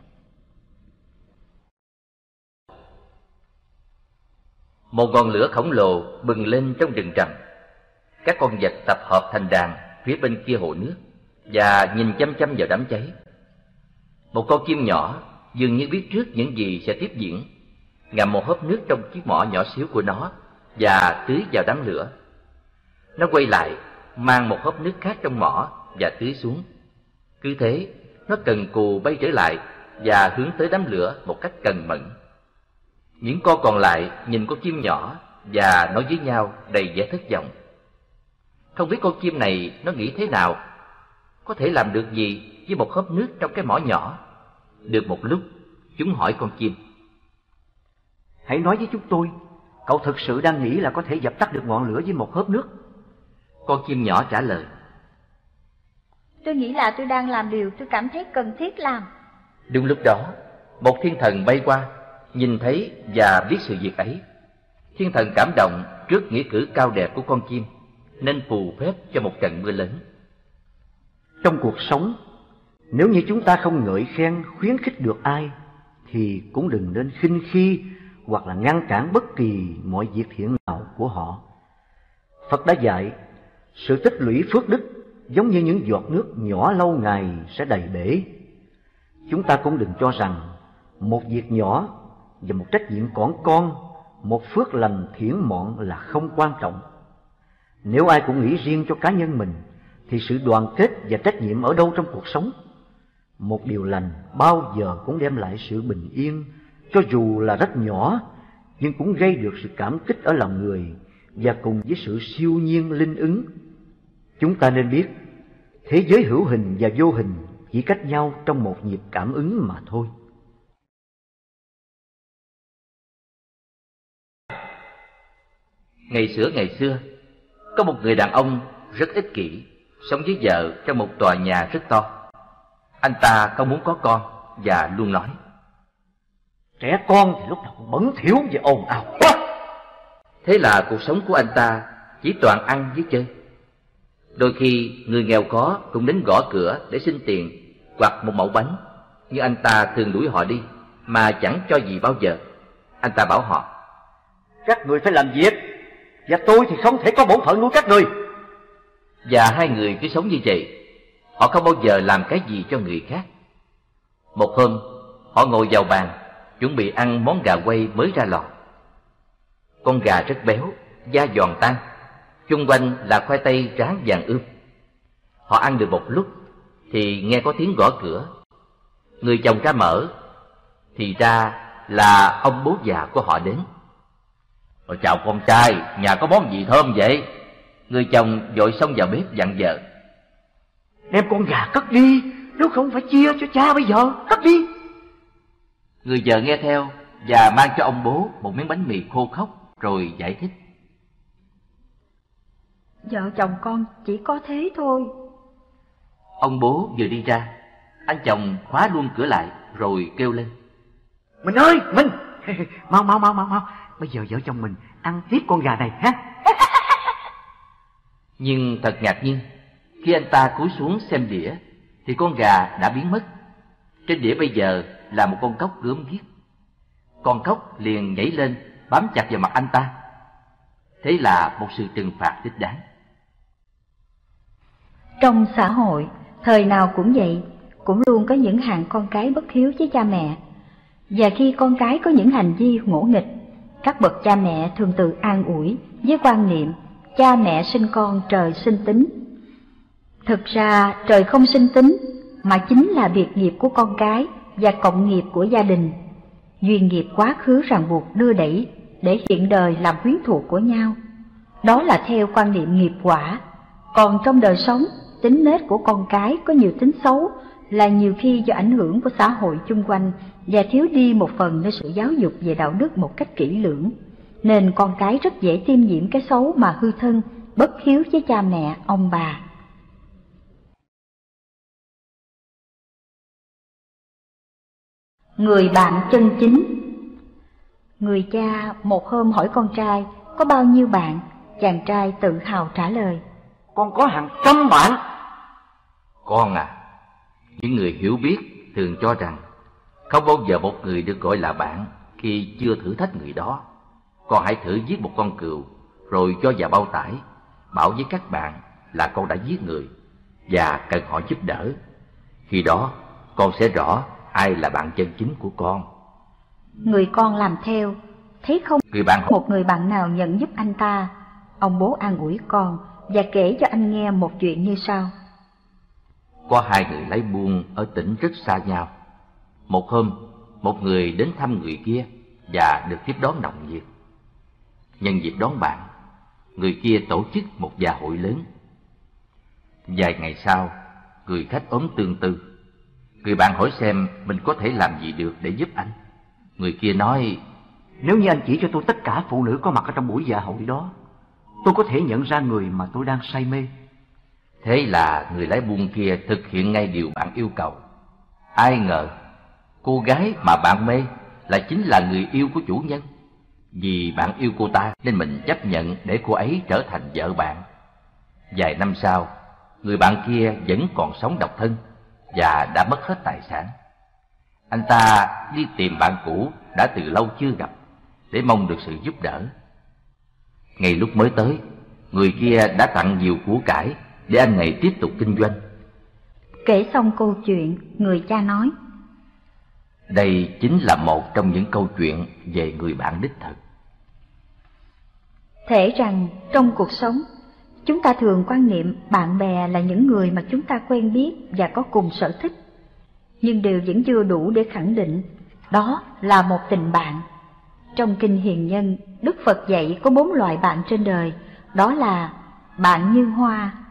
Một ngọn lửa khổng lồ bừng lên trong rừng rậm. Các con vật tập hợp thành đàn phía bên kia hồ nước và nhìn chăm chăm vào đám cháy. Một con chim nhỏ dường như biết trước những gì sẽ tiếp diễn, ngậm một hớp nước trong chiếc mỏ nhỏ xíu của nó và tưới vào đám lửa. Nó quay lại, mang một hớp nước khác trong mỏ và tưới xuống. Cứ thế, nó cần cù bay trở lại và hướng tới đám lửa một cách cần mẫn. Những con còn lại nhìn con chim nhỏ và nói với nhau đầy vẻ thất vọng. Không biết con chim này nó nghĩ thế nào, có thể làm được gì với một hớp nước trong cái mỏ nhỏ. Được một lúc, chúng hỏi con chim: Hãy nói với chúng tôi, cậu thực sự đang nghĩ là có thể dập tắt được ngọn lửa với một hớp nước? Con chim nhỏ trả lời: Tôi nghĩ là tôi đang làm điều tôi cảm thấy cần thiết làm. Đúng lúc đó, một thiên thần bay qua, nhìn thấy và biết sự việc ấy. Thiên thần cảm động trước nghĩa cử cao đẹp của con chim, nên phù phép cho một trận mưa lớn. Trong cuộc sống, nếu như chúng ta không ngợi khen, khuyến khích được ai, thì cũng đừng nên khinh khi hoặc là ngăn cản bất kỳ mọi việc thiện nào của họ. Phật đã dạy, sự tích lũy phước đức giống như những giọt nước nhỏ lâu ngày sẽ đầy bể. Chúng ta cũng đừng cho rằng một việc nhỏ và một trách nhiệm cỏn con, một phước lành thiển mọn là không quan trọng. Nếu ai cũng nghĩ riêng cho cá nhân mình, thì sự đoàn kết và trách nhiệm ở đâu trong cuộc sống? Một điều lành bao giờ cũng đem lại sự bình yên, cho dù là rất nhỏ, nhưng cũng gây được sự cảm kích ở lòng người, và cùng với sự siêu nhiên linh ứng. Chúng ta nên biết, thế giới hữu hình và vô hình chỉ cách nhau trong một nhịp cảm ứng mà thôi. Ngày xưa, có một người đàn ông rất ích kỷ, sống với vợ trong một tòa nhà rất to. Anh ta không muốn có con và luôn nói: Trẻ con thì lúc nào cũng bẩn thỉu và ồn ào quá. Thế là cuộc sống của anh ta chỉ toàn ăn với chơi. Đôi khi người nghèo khó cũng đến gõ cửa để xin tiền hoặc một mẩu bánh, nhưng anh ta thường đuổi họ đi mà chẳng cho gì bao giờ. Anh ta bảo họ: Các người phải làm việc, và tôi thì không thể có bổn phận nuôi các người. Và hai người cứ sống như vậy. Họ không bao giờ làm cái gì cho người khác. Một hôm, họ ngồi vào bàn chuẩn bị ăn món gà quay mới ra lò. Con gà rất béo, da giòn tan, chung quanh là khoai tây rán vàng ươm. Họ ăn được một lúc thì nghe có tiếng gõ cửa. Người chồng ra mở, thì ra là ông bố già của họ đến. Chào con trai, nhà có món gì thơm vậy? Người chồng vội xông vào bếp dặn vợ: Đem con gà cất đi, nếu không phải chia cho cha bây giờ, cất đi. Người vợ nghe theo và mang cho ông bố một miếng bánh mì khô khốc, rồi giải thích: Vợ chồng con chỉ có thế thôi. Ông bố vừa đi ra, anh chồng khóa luôn cửa lại rồi kêu lên: Mình ơi, mình mau, bây giờ vợ chồng mình ăn tiếp con gà này ha. Nhưng thật ngạc nhiên, khi anh ta cúi xuống xem đĩa thì con gà đã biến mất. Trên đĩa bây giờ là một con cóc gớm ghiếc. Con cóc liền nhảy lên bám chặt vào mặt anh ta. Thế là một sự trừng phạt thích đáng. Trong xã hội, thời nào cũng vậy, cũng luôn có những hàng con cái bất hiếu với cha mẹ. Và khi con cái có những hành vi ngỗ nghịch, các bậc cha mẹ thường tự an ủi với quan niệm cha mẹ sinh con trời sinh tính. Thực ra trời không sinh tính, mà chính là biệt nghiệp của con cái và cộng nghiệp của gia đình. Duyên nghiệp quá khứ ràng buộc đưa đẩy để hiện đời làm quyến thuộc của nhau. Đó là theo quan niệm nghiệp quả. Còn trong đời sống, tính nết của con cái có nhiều tính xấu là nhiều khi do ảnh hưởng của xã hội chung quanh và thiếu đi một phần nơi sự giáo dục về đạo đức một cách kỹ lưỡng. Nên con cái rất dễ tiêm nhiễm cái xấu mà hư thân, bất hiếu với cha mẹ, ông bà. Người bạn chân chính. Người cha một hôm hỏi con trai có bao nhiêu bạn. Chàng trai tự hào trả lời: Con có hàng trăm bạn. Con à, những người hiểu biết thường cho rằng không bao giờ một người được gọi là bạn khi chưa thử thách người đó. Con hãy thử giết một con cừu rồi cho vào bao tải, bảo với các bạn là con đã giết người và cần họ giúp đỡ. Khi đó con sẽ rõ ai là bạn chân chính của con. Người con làm theo, thấy không một người bạn nào nhận giúp anh ta. Ông bố an ủi con và kể cho anh nghe một chuyện như sau. Có hai người lái buôn ở tỉnh rất xa nhau. Một hôm, một người đến thăm người kia và được tiếp đón nồng nhiệt. Nhân dịp đón bạn, người kia tổ chức một dạ hội lớn. Vài ngày sau, người khách ốm tương tư. Người bạn hỏi xem mình có thể làm gì được để giúp anh. Người kia nói: nếu như anh chỉ cho tôi tất cả phụ nữ có mặt ở trong buổi dạ hội đó, tôi có thể nhận ra người mà tôi đang say mê. Thế là người lái buôn kia thực hiện ngay điều bạn yêu cầu. Ai ngờ, cô gái mà bạn mê lại chính là người yêu của chủ nhân. Vì bạn yêu cô ta nên mình chấp nhận để cô ấy trở thành vợ bạn. Vài năm sau, người bạn kia vẫn còn sống độc thân và đã mất hết tài sản. Anh ta đi tìm bạn cũ đã từ lâu chưa gặp để mong được sự giúp đỡ. Ngay lúc mới tới, người kia đã tặng nhiều của cải để anh này tiếp tục kinh doanh. Kể xong câu chuyện, người cha nói: đây chính là một trong những câu chuyện về người bạn đích thực. Thể rằng trong cuộc sống, chúng ta thường quan niệm bạn bè là những người mà chúng ta quen biết và có cùng sở thích. Nhưng điều vẫn chưa đủ để khẳng định đó là một tình bạn. Trong Kinh Hiền Nhân, Đức Phật dạy có 4 loại bạn trên đời, đó là bạn như hoa,